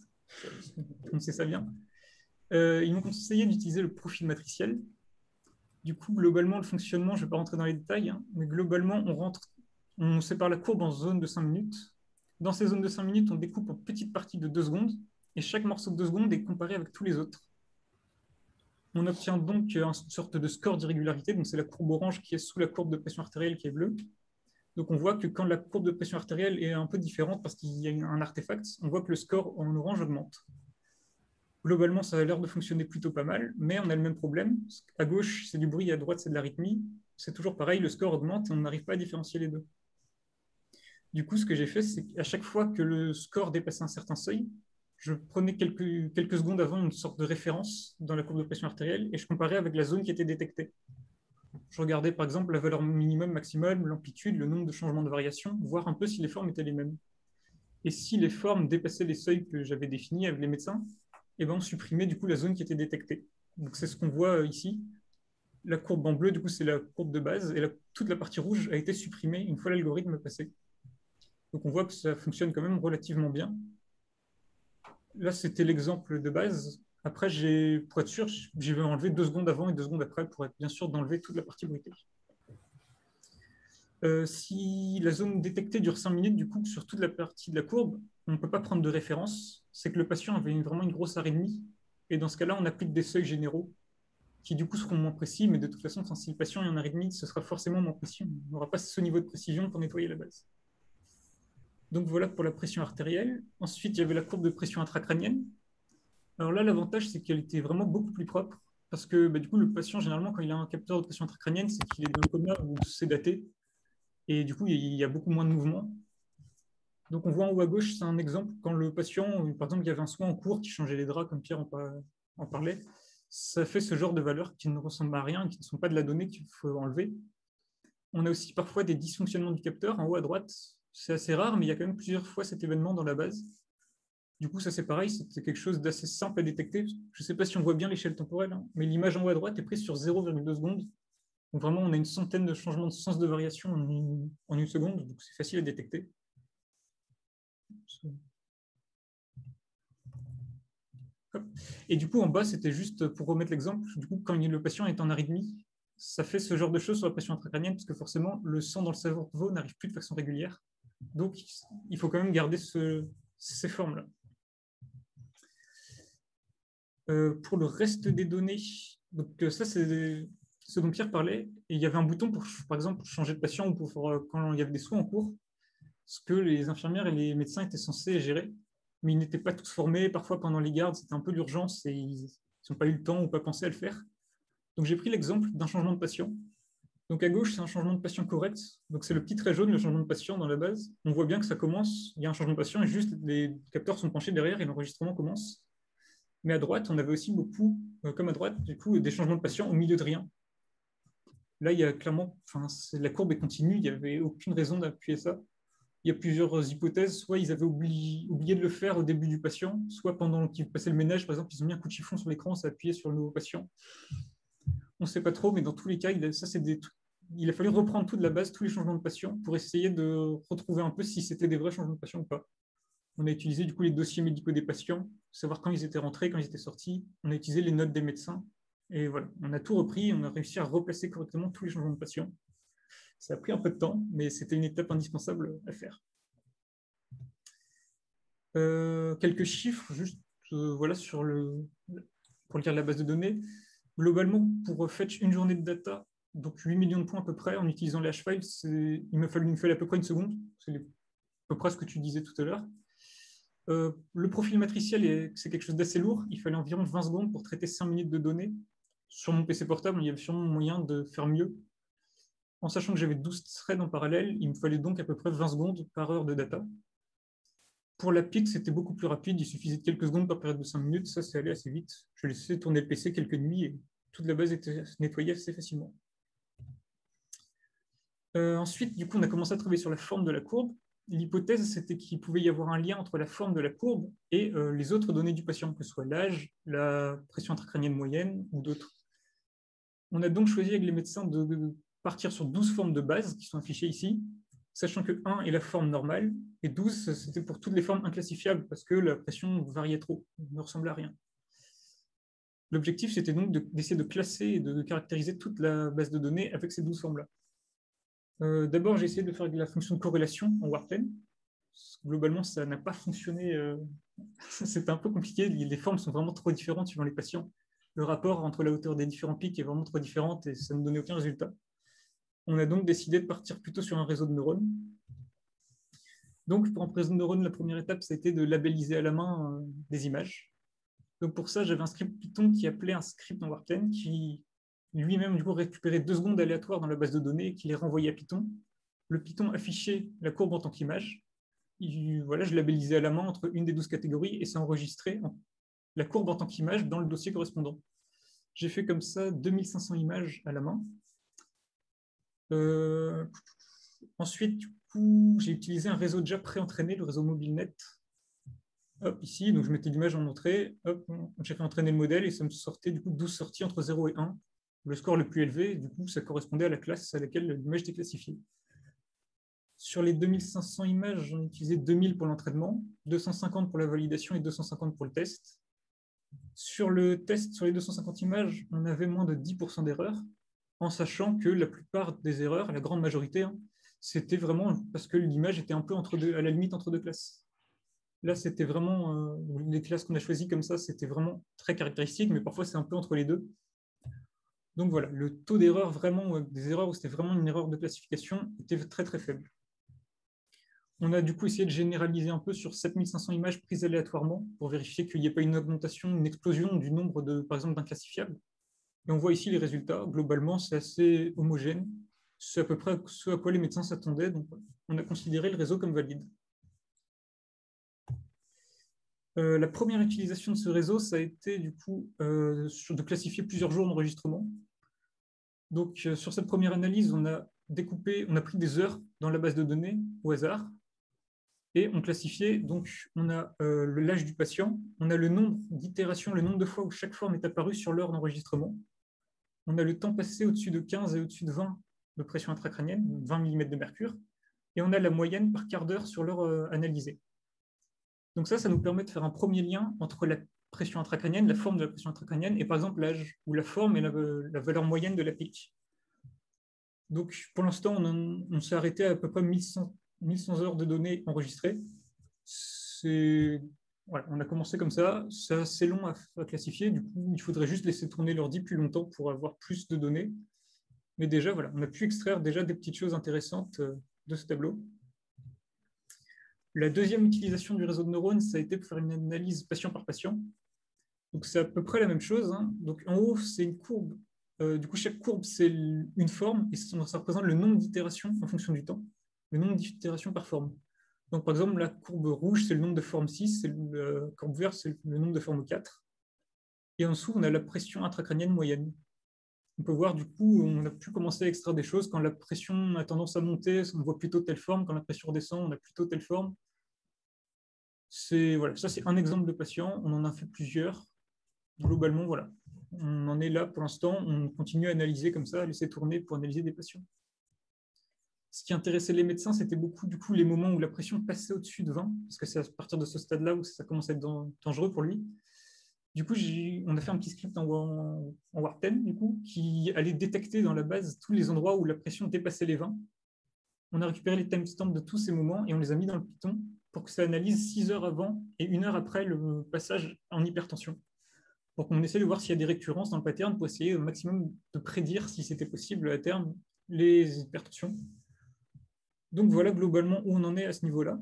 on sait ça bien, euh, ils m'ont conseillé d'utiliser le profil matriciel. Du coup, globalement, le fonctionnement, je ne vais pas rentrer dans les détails, hein, mais globalement, on rentre, on sépare la courbe en zones de cinq minutes. Dans ces zones de cinq minutes, on découpe en petites parties de deux secondes, et chaque morceau de deux secondes est comparé avec tous les autres. On obtient donc une sorte de score d'irrégularité, donc c'est la courbe orange qui est sous la courbe de pression artérielle qui est bleue. Donc on voit que quand la courbe de pression artérielle est un peu différente parce qu'il y a un artefact, on voit que le score en orange augmente. Globalement, ça a l'air de fonctionner plutôt pas mal, mais on a le même problème. À gauche, c'est du bruit, à droite, c'est de l'arythmie. C'est toujours pareil, le score augmente et on n'arrive pas à différencier les deux. Du coup, ce que j'ai fait, c'est qu'à chaque fois que le score dépassait un certain seuil, je prenais quelques, quelques secondes avant une sorte de référence dans la courbe de pression artérielle et je comparais avec la zone qui était détectée. Je regardais par exemple la valeur minimum, maximum, l'amplitude, le nombre de changements de variation, voir un peu si les formes étaient les mêmes. Et si les formes dépassaient les seuils que j'avais définis avec les médecins, eh ben, on supprimait du coup la zone qui était détectée. Donc c'est ce qu'on voit ici. La courbe en bleu, du coup, c'est la courbe de base, et la, toute la partie rouge a été supprimée une fois l'algorithme passé. Donc on voit que ça fonctionne quand même relativement bien. Là, c'était l'exemple de base. Après, j'ai, pour être sûr, j'ai enlevé deux secondes avant et deux secondes après pour être bien sûr d'enlever toute la partie bruitée. Euh, si la zone détectée dure cinq minutes, du coup, sur toute la partie de la courbe, on ne peut pas prendre de référence. C'est que le patient avait une, vraiment une grosse arythmie. Et dans ce cas-là, on applique des seuils généraux qui, du coup, seront moins précis. Mais de toute façon, si le patient est en arythmie, ce sera forcément moins précis. On n'aura pas ce niveau de précision pour nettoyer la base. Donc voilà pour la pression artérielle. Ensuite, il y avait la courbe de pression intracrânienne. Alors là, l'avantage, c'est qu'elle était vraiment beaucoup plus propre. Parce que bah, du coup, le patient, généralement, quand il a un capteur de pression intracrânienne, c'est qu'il est dans le coma ou sédaté. Et du coup, il y a beaucoup moins de mouvement. Donc, on voit en haut à gauche, c'est un exemple quand le patient, par exemple, il y avait un soin en cours qui changeait les draps, comme Pierre en parlait, ça fait ce genre de valeurs qui ne ressemblent à rien, qui ne sont pas de la donnée qu'il faut enlever. On a aussi parfois des dysfonctionnements du capteur en haut à droite. C'est assez rare, mais il y a quand même plusieurs fois cet événement dans la base. Du coup, ça c'est pareil, c'est quelque chose d'assez simple à détecter. Je ne sais pas si on voit bien l'échelle temporelle, hein, mais l'image en haut à droite est prise sur zéro virgule deux secondes. Donc vraiment, on a une centaine de changements de sens de variation en une, en une seconde, donc c'est facile à détecter. Et du coup, en bas, c'était juste pour remettre l'exemple. Du coup, quand le patient est en arythmie, ça fait ce genre de choses sur la pression intracrânienne, parce que forcément, le sang dans le cerveau n'arrive plus de façon régulière. Donc, il faut quand même garder ce, ces formes-là. Euh, pour le reste des données, donc ça, c'est ce dont Pierre parlait. Et il y avait un bouton pour, par exemple, changer de patient ou pour, quand il y avait des soins en cours, ce que les infirmières et les médecins étaient censés gérer. Mais ils n'étaient pas tous formés. Parfois, pendant les gardes, c'était un peu l'urgence et ils n'ont pas eu le temps ou pas pensé à le faire. Donc, j'ai pris l'exemple d'un changement de patient. Donc, à gauche, c'est un changement de patient correct. Donc, c'est le petit trait jaune, le changement de patient dans la base. On voit bien que ça commence, il y a un changement de patient et juste les capteurs sont penchés derrière et l'enregistrement commence. Mais à droite, on avait aussi beaucoup, euh, comme à droite, du coup, des changements de patient au milieu de rien. Là, il y a clairement, enfin, la courbe est continue, il n'y avait aucune raison d'appuyer ça. Il y a plusieurs hypothèses. Soit ils avaient oublié, oublié de le faire au début du patient, soit pendant qu'ils passaient le ménage, par exemple, ils ont mis un coup de chiffon sur l'écran, ça appuyait sur le nouveau patient. On ne sait pas trop, mais dans tous les cas, il a, ça, c'est des, il a fallu reprendre tout de la base, tous les changements de patient, pour essayer de retrouver un peu si c'était des vrais changements de patient ou pas. On a utilisé du coup les dossiers médicaux des patients, savoir quand ils étaient rentrés, quand ils étaient sortis. On a utilisé les notes des médecins. Et voilà, on a tout repris, on a réussi à replacer correctement tous les changements de patients. Ça a pris un peu de temps, mais c'était une étape indispensable à faire. Euh, quelques chiffres, juste euh, voilà, sur le, pour lire la base de données. Globalement, pour fetch une journée de data, donc huit millions de points à peu près, en utilisant les H-files, il m'a fallu, il me fallait à peu près une seconde. C'est à peu près ce que tu disais tout à l'heure. Euh, le profil matriciel, c'est quelque chose d'assez lourd. Il fallait environ vingt secondes pour traiter cinq minutes de données. Sur mon P C portable, il y avait sûrement moyen de faire mieux. En sachant que j'avais douze threads en parallèle, il me fallait donc à peu près vingt secondes par heure de data. Pour la P I C, c'était beaucoup plus rapide. Il suffisait de quelques secondes par période de cinq minutes. Ça, c'est allé assez vite. Je laissais tourner le P C quelques nuits et toute la base était nettoyée assez facilement. Euh, ensuite, du coup, on a commencé à travailler sur la forme de la courbe. L'hypothèse, c'était qu'il pouvait y avoir un lien entre la forme de la courbe et euh, les autres données du patient, que ce soit l'âge, la pression intracrânienne moyenne ou d'autres. On a donc choisi avec les médecins de partir sur douze formes de base qui sont affichées ici, sachant que un est la forme normale et douze, c'était pour toutes les formes inclassifiables parce que la pression variait trop, ne ressemblait à rien. L'objectif, c'était donc d'essayer de, de classer et de caractériser toute la base de données avec ces douze formes-là. Euh, D'abord, j'ai essayé de faire de la fonction de corrélation en Warped. Globalement, ça n'a pas fonctionné. Euh... C'était un peu compliqué. Les formes sont vraiment trop différentes suivant les patients. Le rapport entre la hauteur des différents pics est vraiment trop différent et ça ne donnait aucun résultat. On a donc décidé de partir plutôt sur un réseau de neurones. Donc, pour un réseau de neurones, la première étape, ça a été de labelliser à la main euh, des images. Donc, pour ça, j'avais un script Python qui appelait un script en Warped qui lui-même du coup récupérait deux secondes aléatoires dans la base de données et qui les renvoyait à Python. Le Python affichait la courbe en tant qu'image. Voilà, je labellisais à la main entre une des douze catégories et ça enregistrait la courbe en tant qu'image dans le dossier correspondant. J'ai fait comme ça deux mille cinq cents images à la main. Euh, ensuite, du coup, j'ai utilisé un réseau déjà pré-entraîné, le réseau MobileNet. Hop, ici, donc je mettais l'image en entrée, hop, j'ai fait entraîner le modèle et ça me sortait du coup douze sorties entre zéro et un. Le score le plus élevé, du coup, ça correspondait à la classe à laquelle l'image était classifiée. Sur les deux mille cinq cents images, j'en ai utilisé deux mille pour l'entraînement, deux cent cinquante pour la validation et deux cent cinquante pour le test. Sur le test, sur les deux cent cinquante images, on avait moins de dix pour cent d'erreurs, en sachant que la plupart des erreurs, la grande majorité, hein, c'était vraiment parce que l'image était un peu entre deux, à la limite entre deux classes. Là, c'était vraiment, euh, les classes qu'on a choisies comme ça, c'était vraiment très caractéristique, mais parfois c'est un peu entre les deux. Donc voilà, le taux d'erreur vraiment, des erreurs où c'était vraiment une erreur de classification, était très très faible. On a du coup essayé de généraliser un peu sur sept mille cinq cents images prises aléatoirement pour vérifier qu'il n'y ait pas une augmentation, une explosion du nombre de, par exemple, d'inclassifiables. Et on voit ici les résultats. Globalement, c'est assez homogène. C'est à peu près ce à quoi les médecins s'attendaient. Donc, on a considéré le réseau comme valide. Euh, la première utilisation de ce réseau, ça a été du coup euh, sur, de classifier plusieurs jours d'enregistrement. Donc, euh, sur cette première analyse, on a découpé, on a pris des heures dans la base de données au hasard et on classifiait. Donc, on a euh, l'âge du patient, on a le nombre d'itérations, le nombre de fois où chaque forme est apparue sur l'heure d'enregistrement. On a le temps passé au-dessus de quinze et au-dessus de vingt de pression intracrânienne, vingt millimètres de mercure, et on a la moyenne par quart d'heure sur l'heure euh, analysée. Donc ça, ça nous permet de faire un premier lien entre la pression intracrânienne, la forme de la pression intracrânienne, et par exemple l'âge, ou la forme et la, la valeur moyenne de la pic. Donc pour l'instant, on, on s'est arrêté à, à peu près mille cent, mille cent heures de données enregistrées. Voilà, on a commencé comme ça, c'est assez long à, à classifier, du coup il faudrait juste laisser tourner l'ordi plus longtemps pour avoir plus de données. Mais déjà, voilà, on a pu extraire déjà des petites choses intéressantes de ce tableau. La deuxième utilisation du réseau de neurones, ça a été pour faire une analyse patient par patient. Donc c'est à peu près la même chose, hein. Donc en haut, c'est une courbe. Euh, du coup, chaque courbe, c'est une forme et ça représente le nombre d'itérations en fonction du temps, le nombre d'itérations par forme. Donc par exemple, la courbe rouge, c'est le nombre de formes six, et la courbe verte, c'est le nombre de formes quatre. Et en dessous, on a la pression intracrânienne moyenne. On peut voir, du coup, on a pu commencer à extraire des choses. Quand la pression a tendance à monter, on voit plutôt telle forme. Quand la pression descend, on a plutôt telle forme. Voilà, ça, c'est un exemple de patient. On en a fait plusieurs. Globalement, voilà. On en est là pour l'instant. On continue à analyser comme ça, à laisser tourner pour analyser des patients. Ce qui intéressait les médecins, c'était beaucoup, du coup, les moments où la pression passait au-dessus de vingt, parce que c'est à partir de ce stade-là où ça commence à être dangereux pour lui. Du coup, on a fait un petit script en, en, en Warped, du coup, qui allait détecter dans la base tous les endroits où la pression dépassait les vingt. On a récupéré les timestamps de tous ces moments et on les a mis dans le Python pour que ça analyse six heures avant et une heure après le passage en hypertension. Pour qu'on essaie de voir s'il y a des récurrences dans le pattern pour essayer au maximum de prédire si c'était possible à terme les hypertensions. Donc voilà globalement où on en est à ce niveau-là.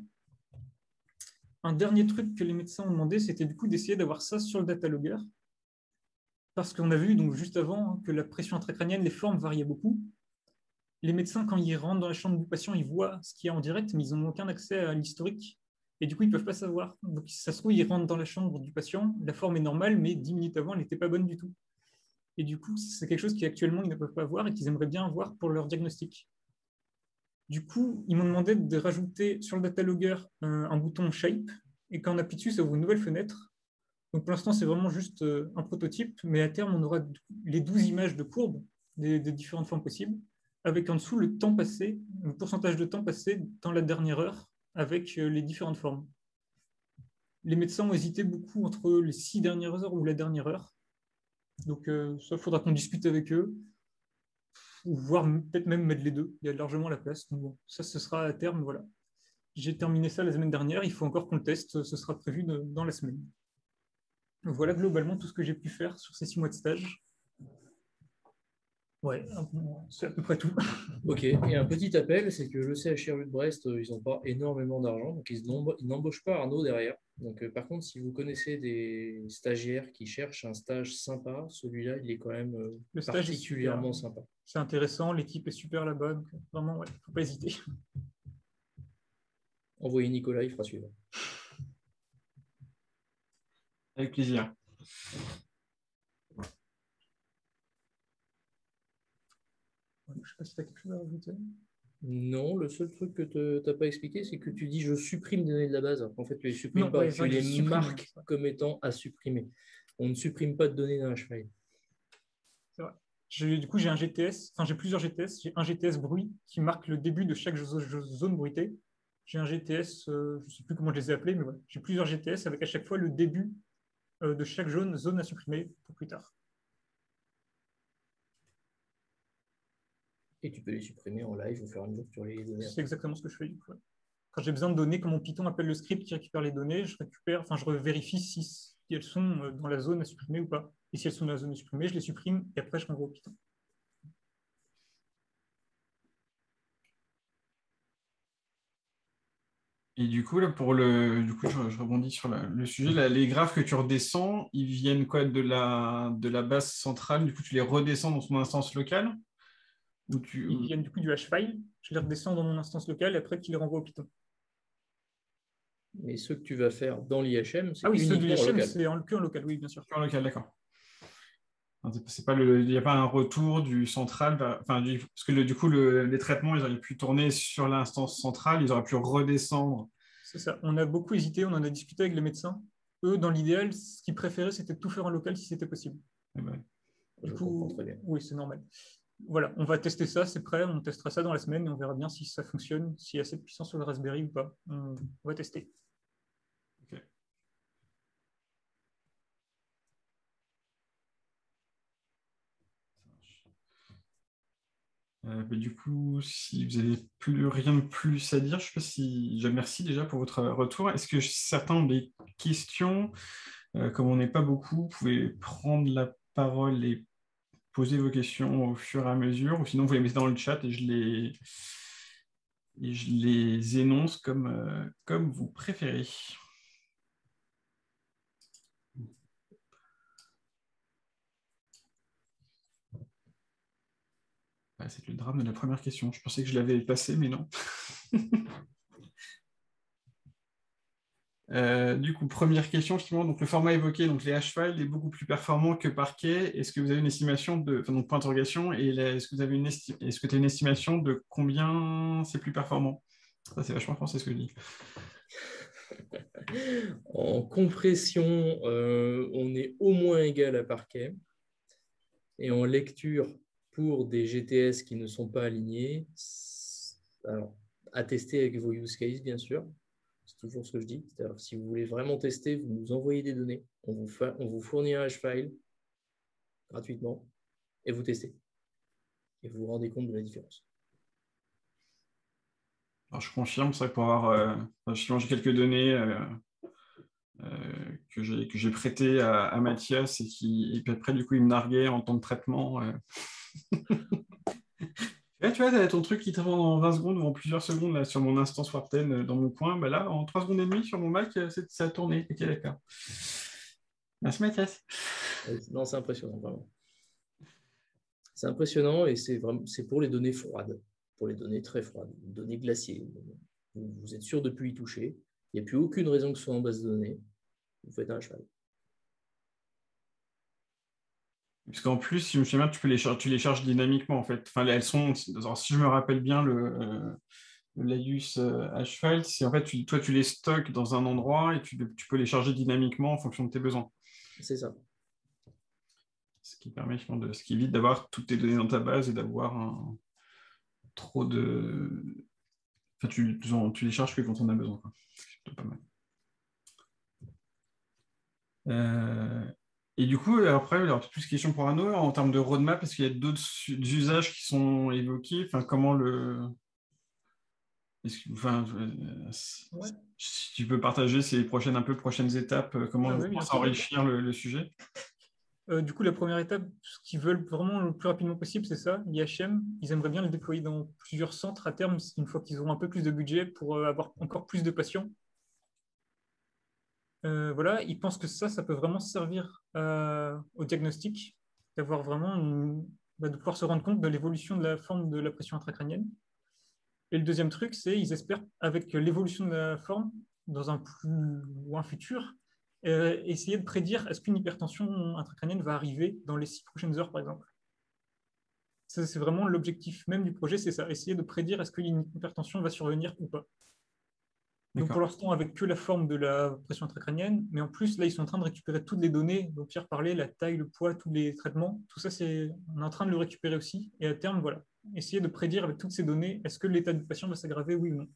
Un dernier truc que les médecins ont demandé, c'était du coup d'essayer d'avoir ça sur le datalogger. Parce qu'on a vu donc juste avant hein, que la pression intracrânienne, les formes variaient beaucoup. Les médecins, quand ils rentrent dans la chambre du patient, ils voient ce qu'il y a en direct, mais ils n'ont aucun accès à l'historique. Et du coup, ils ne peuvent pas savoir. Donc, si ça se trouve, ils rentrent dans la chambre du patient, la forme est normale, mais dix minutes avant, elle n'était pas bonne du tout. Et du coup, c'est quelque chose qu'actuellement, ils ne peuvent pas voir et qu'ils aimeraient bien voir pour leur diagnostic. Du coup, ils m'ont demandé de rajouter sur le datalogger un, un bouton Shape, et quand on appuie dessus, ça ouvre une nouvelle fenêtre. Donc pour l'instant, c'est vraiment juste un prototype, mais à terme, on aura les douze images de courbes des, des différentes formes possibles, avec en dessous le temps passé, le pourcentage de temps passé dans la dernière heure avec les différentes formes. Les médecins ont hésité beaucoup entre les six dernières heures ou la dernière heure. Donc, euh, ça, il faudra qu'on discute avec eux, ou voire peut-être même mettre les deux. Il y a largement la place. Donc, bon, ça, ce sera à terme. Voilà. J'ai terminé ça la semaine dernière. Il faut encore qu'on le teste. Ce sera prévu de, dans la semaine. Voilà globalement tout ce que j'ai pu faire sur ces six mois de stage. Ouais, c'est à peu près tout. Ok, et un petit appel, c'est que le C H R U de Brest, euh, ils n'ont pas énormément d'argent, donc ils n'emba- ils n'embauchent pas Arnaud derrière. Donc euh, par contre, si vous connaissez des stagiaires qui cherchent un stage sympa, celui-là, il est quand même euh, Le stage est super. particulièrement sympa. C'est intéressant, l'équipe est super là-bas, donc vraiment, ouais, faut pas hésiter. Envoyez Nicolas, il fera suivre. Avec plaisir. Je ne sais pas si tu as quelque chose à rajouter. Non, le seul truc que tu n'as pas expliqué, c'est que tu dis je supprime des données de la base. En fait, tu les supprimes Non, pas, ouais, c'est tu vrai que les je supprime, marques c'est vrai. comme étant à supprimer. On ne supprime pas de données d'un H-file. C'est vrai. J'ai- Du coup, j'ai un G T S, enfin j'ai plusieurs G T S. J'ai un G T S bruit qui marque le début de chaque zo- zo- zone bruitée. J'ai un G T S, euh, je ne sais plus comment je les ai appelés, mais voilà. J'ai plusieurs G T S avec à chaque fois le début euh, de chaque zone, zone à supprimer pour plus tard. Et tu peux les supprimer en live au fur et à mesure que tu les données. C'est exactement ce que je fais du coup. Ouais. Quand j'ai besoin de données, quand mon Python appelle le script qui récupère les données, je récupère, enfin je vérifie si, si elles sont euh, dans la zone à supprimer ou pas. Et si elles sont dans la zone à supprimer, je les supprime et après je renvoie au Python. Et du coup, là, pour le, du coup, je, je rebondis sur la- le sujet. Là, les graphes que tu redescends, ils viennent quoi de la, de la base centrale? Du coup, tu les redescends dans son instance locale? Ou tu, Ils viennent du coup du H-file, je les redescends dans mon instance locale et après tu les renvoie au Python. Mais ce que tu vas faire dans l'I H M, Ah c'est oui, ceux de uniquement en l'I H M, local. c'est en, que en local, oui, bien sûr. en local, d'accord. C'est pas le, il n'y a pas un retour du central, vers- enfin, du- parce que le- du coup, le- les traitements, ils auraient pu tourner sur l'instance centrale, ils auraient pu redescendre. C'est ça. On a beaucoup hésité, on en a discuté avec les médecins. Eux, dans l'idéal, ce qu'ils préféraient, c'était de tout faire en local si c'était possible. Eh ben, Du Je comprends coup, très bien. oui, c'est normal. Voilà, on va tester ça, c'est prêt, on testera ça dans la semaine et on verra bien si ça fonctionne, s'il y a assez de puissance sur le Raspberry ou pas. On va tester. ok. Ça marche. Euh, bah, du coup, si vous n'avez plus rien de plus à dire, je sais pas si je merci déjà pour votre retour. Est-ce que certains ont des questions? Euh, comme on n'est pas beaucoup, vous pouvez prendre la parole et poser vos questions au fur et à mesure, ou sinon vous les mettez dans le chat et je les, et je les énonce comme, euh, comme vous préférez. Ah, c'est le drame de la première question. Je pensais que je l'avais passé, mais non. Euh, du coup, première question, justement, donc le format évoqué, donc les H-files, est beaucoup plus performant que Parquet. Est-ce que vous avez une estimation de, enfin, donc point d'interrogation, et là, est-ce que vous avez une esti- est-ce que tu as une estimation de combien c'est plus performant? Ça, c'est vachement français ce que je dis. En compression, euh, on est au moins égal à Parquet. Et en lecture, pour des G T S qui ne sont pas alignés, alors, à tester avec vos use cases, bien sûr. C'est toujours ce que je dis. C'est-à-dire, si vous voulez vraiment tester, vous nous envoyez des données. On vous, fa- on vous fournit un H-file gratuitement et vous testez. Et vous vous rendez compte de la différence. Alors, je confirme, c'est vrai que pour avoir, euh, enfin, justement, j'ai quelques données euh, euh, que j'ai que j'ai prêtées à, à Mathias et qui, et puis après, du coup, il me narguait en temps de traitement. euh. Là, tu vois, tu as ton truc qui te rend en vingt secondes ou en plusieurs secondes là, sur mon instance Warten euh, dans mon coin. Bah là, en trois secondes et demie sur mon Mac, euh, c'est- ça a tourné. Ok, d'accord. Merci Mathias. Non, c'est impressionnant, vraiment. C'est impressionnant et c'est vraiment, c'est pour les données froides, pour les données très froides, données glacées. Vous, vous êtes sûr de ne plus y toucher. Il n'y a plus aucune raison que ce soit en base de données. Vous faites un cheval. Parce qu'en plus, si je me souviens bien, tu peux les charger, tu les charges dynamiquement en fait. Enfin, elles sont, alors, si je me rappelle bien, le, euh, le Laïus euh, H-File, c'est en fait, tu- toi, tu les stockes dans un endroit et tu, tu peux les charger dynamiquement en fonction de tes besoins. C'est ça. Ce qui permet, finalement, de, ce qui évite d'avoir toutes tes données dans ta base et d'avoir un- trop de. Enfin, tu, tu, tu les charges que quand on a besoin, quoi. C'est plutôt pas mal. Euh, Et du coup, après, il y aura plus de questions pour Arnaud en termes de roadmap, parce qu'il y a d'autres usages qui sont évoqués. Enfin, comment le... Que, enfin, euh, Ouais. si tu peux partager ces prochaines, un peu prochaines étapes, comment, Ah, vous oui, bien pensez sûr. enrichir le, le sujet? Euh, du coup, la première étape, ce qu'ils veulent vraiment le plus rapidement possible, c'est ça. I H M, ils aimeraient bien le déployer dans plusieurs centres à terme, une fois qu'ils auront un peu plus de budget pour euh, avoir encore plus de patients. Euh, voilà, ils pensent que ça, ça peut vraiment servir euh, au diagnostic, d'avoir vraiment une- bah, de pouvoir se rendre compte de l'évolution de la forme de la pression intracrânienne. Et le deuxième truc, c'est ils espèrent, avec l'évolution de la forme, dans un plus loin futur, euh, essayer de prédire est-ce qu'une hypertension intracrânienne va arriver dans les six prochaines heures, par exemple. Ça, c'est vraiment l'objectif même du projet, c'est ça, essayer de prédire est-ce qu'une hypertension va survenir ou pas. Donc pour l'instant, avec que la forme de la pression intracrânienne, mais en plus, là, ils sont en train de récupérer toutes les données dont Pierre parlait, la taille, le poids, tous les traitements, tout ça, c'est, on est en train de le récupérer aussi. Et à terme, voilà, essayer de prédire avec toutes ces données, est-ce que l'état du patient va s'aggraver, oui ou non.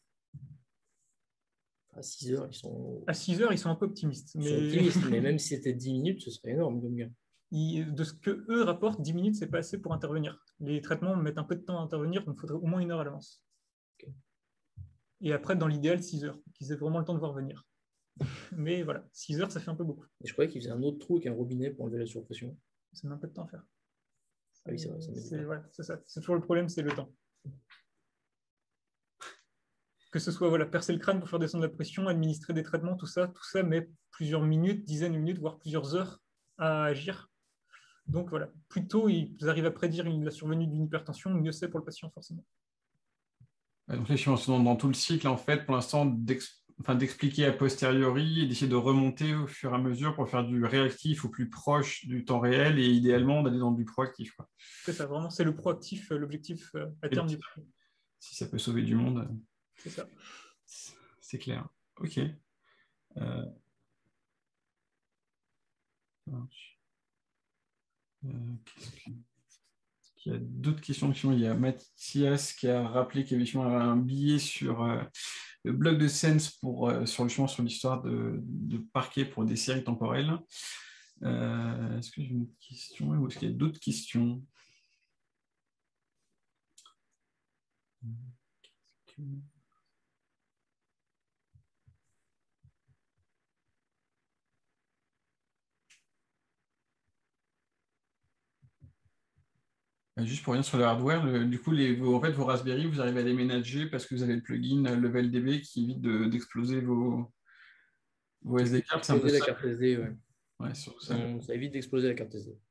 À six heures, ils sont, À six heures, ils sont un peu optimistes. ils sont Mais, optimistes, mais même si c'était dix minutes, ce serait énorme comme gain. ils- de ce que eux rapportent, dix minutes, c'est pas assez pour intervenir. Les traitements mettent un peu de temps à intervenir, donc il faudrait au moins une heure à l'avance. Okay. Et après, dans l'idéal, six heures, qu'ils aient vraiment le temps de voir venir. Mais voilà, six heures, ça fait un peu beaucoup. Et je croyais qu'ils faisaient un autre trou avec un robinet pour enlever la surpression. Ça met un peu de temps à faire. Ah oui, c'est vrai, ça met du C'est temps. ouais, c'est ça. C'est toujours le problème, c'est le temps. Que ce soit voilà, percer le crâne pour faire descendre la pression, administrer des traitements, tout ça, tout ça met plusieurs minutes, dizaines de minutes, voire plusieurs heures à agir. Donc voilà, plus tôt ils arrivent à prédire une, la survenue d'une hypertension, mieux c'est pour le patient forcément. Donc là, je suis dans, dans tout le cycle, en fait, pour l'instant, d'ex, enfin, d'expliquer a posteriori et d'essayer de remonter au fur et à mesure pour faire du réactif au plus proche du temps réel et idéalement d'aller dans du proactif. Quoi. C'est ça, vraiment, c'est le proactif, l'objectif à terme du projet. Si ça peut sauver du monde, c'est ça. C'est clair. Ok. Euh... Euh, Il y a d'autres questions. Il y a Mathias qui a rappelé qu'il y avait un billet sur euh, le blog de Sense pour, euh, sur le chemin sur l'histoire de, de parquet pour des séries temporelles. Euh, est-ce que j'ai une question ou est-ce qu'il y a d'autres questions? Juste pour revenir sur le hardware, le, du coup, les, vos, en fait, vos Raspberry, vous arrivez à les ménager parce que vous avez le plugin LevelDB qui évite d'exploser de, vos, vos S D cards. C'est un peu la ça. carte S D, ouais. Ouais, sur ça, On, ça évite d'exploser la carte S D.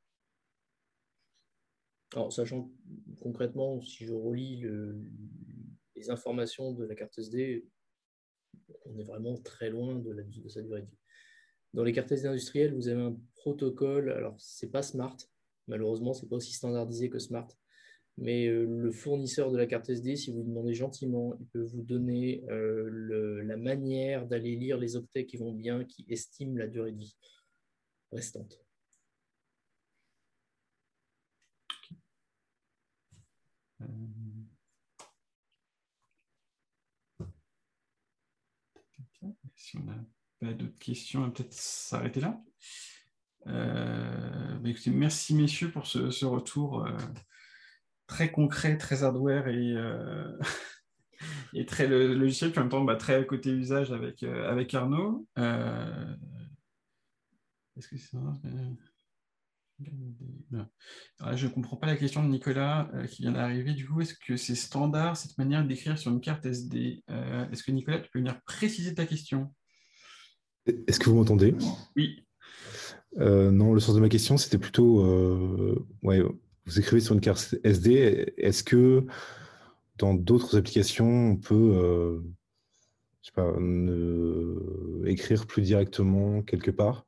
Alors, sachant concrètement, si je relis le, les informations de la carte S D, on est vraiment très loin de, la, de sa durée de vie. Dans les cartes S D industrielles, vous avez un protocole, alors c'est pas Smart, malheureusement, c'est pas aussi standardisé que Smart, mais euh, le fournisseur de la carte S D, si vous demandez gentiment, il peut vous donner euh, le, la manière d'aller lire les octets qui vont bien, qui estiment la durée de vie restante. Euh... Si on n'a pas d'autres questions, on va peut-être s'arrêter là. Euh, bah écoutez, merci messieurs pour ce, ce retour euh, très concret, très hardware et, euh, et très le, logiciel, puis en même temps bah, très côté usage avec, euh, avec Arnaud. Euh, Est-ce que c'est ça? Alors, je ne comprends pas la question de Nicolas euh, qui vient d'arriver. Du coup, est-ce que c'est standard cette manière d'écrire sur une carte S D? euh, Est-ce que Nicolas, tu peux venir préciser ta question? Est-ce que vous m'entendez? Oui. Euh, non, le sens de ma question, c'était plutôt, euh, ouais, vous écrivez sur une carte S D, est-ce que dans d'autres applications, on peut, euh, je sais pas, ne... écrire plus directement quelque part?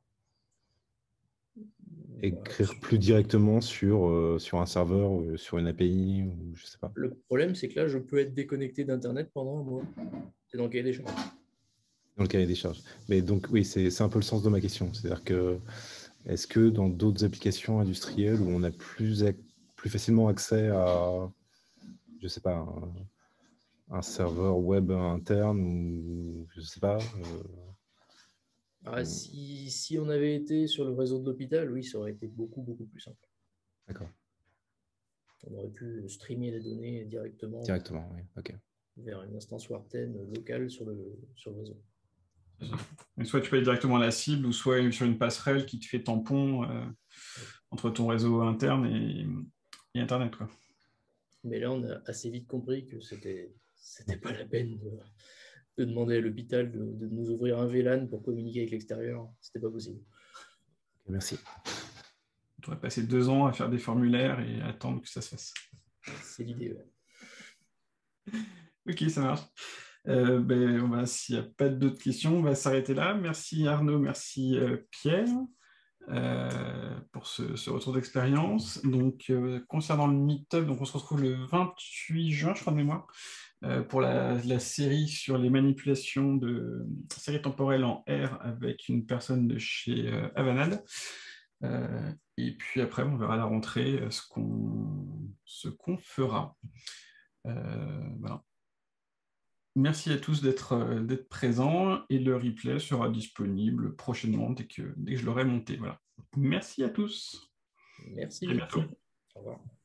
Écrire plus directement sur, euh, sur un serveur, ou sur une A P I, ou je sais pas. Le problème, c'est que là, je peux être déconnecté d'Internet pendant un mois. C'est dans le cahier des charges. Dans le cahier des charges. Mais donc, oui, c'est un peu le sens de ma question. C'est-à-dire que est-ce que dans d'autres applications industrielles où on a plus, plus facilement accès à, je sais pas, un, un serveur web interne ou je sais pas, euh, Ah, si, si on avait été sur le réseau de l'hôpital, oui, ça aurait été beaucoup, beaucoup plus simple. D'accord. On aurait pu streamer les données directement, Directement, oui. Ok. vers une instance Warten locale sur le, sur le réseau. Et soit tu peux aller directement à la cible, ou soit sur une passerelle qui te fait tampon euh, entre ton réseau interne et, et Internet, quoi. Mais là, on a assez vite compris que c'était c'était pas la peine de, de demander à l'hôpital de, de nous ouvrir un V LAN pour communiquer avec l'extérieur. C'était pas possible. Ok, merci. Tu aurais passé deux ans à faire des formulaires et attendre que ça se fasse. C'est l'idée, ouais. Ok, ça marche. Euh, ben, on va, s'il n'y a pas d'autres questions, on va s'arrêter là. Merci Arnaud, merci euh, Pierre euh, pour ce, ce retour d'expérience. Donc, euh, concernant le meet-up, donc on se retrouve le vingt-huit juin, je crois de mémoire, euh, pour la, la série sur les manipulations de séries temporelles en R avec une personne de chez euh, Avanade. Euh, et puis après, on verra à la rentrée euh, ce qu'on ce qu'on fera. Euh, voilà. Merci à tous d'être euh, d'être présents et le replay sera disponible prochainement dès que, dès que je l'aurai monté. Voilà. Merci à tous. Merci. À bientôt. Au revoir.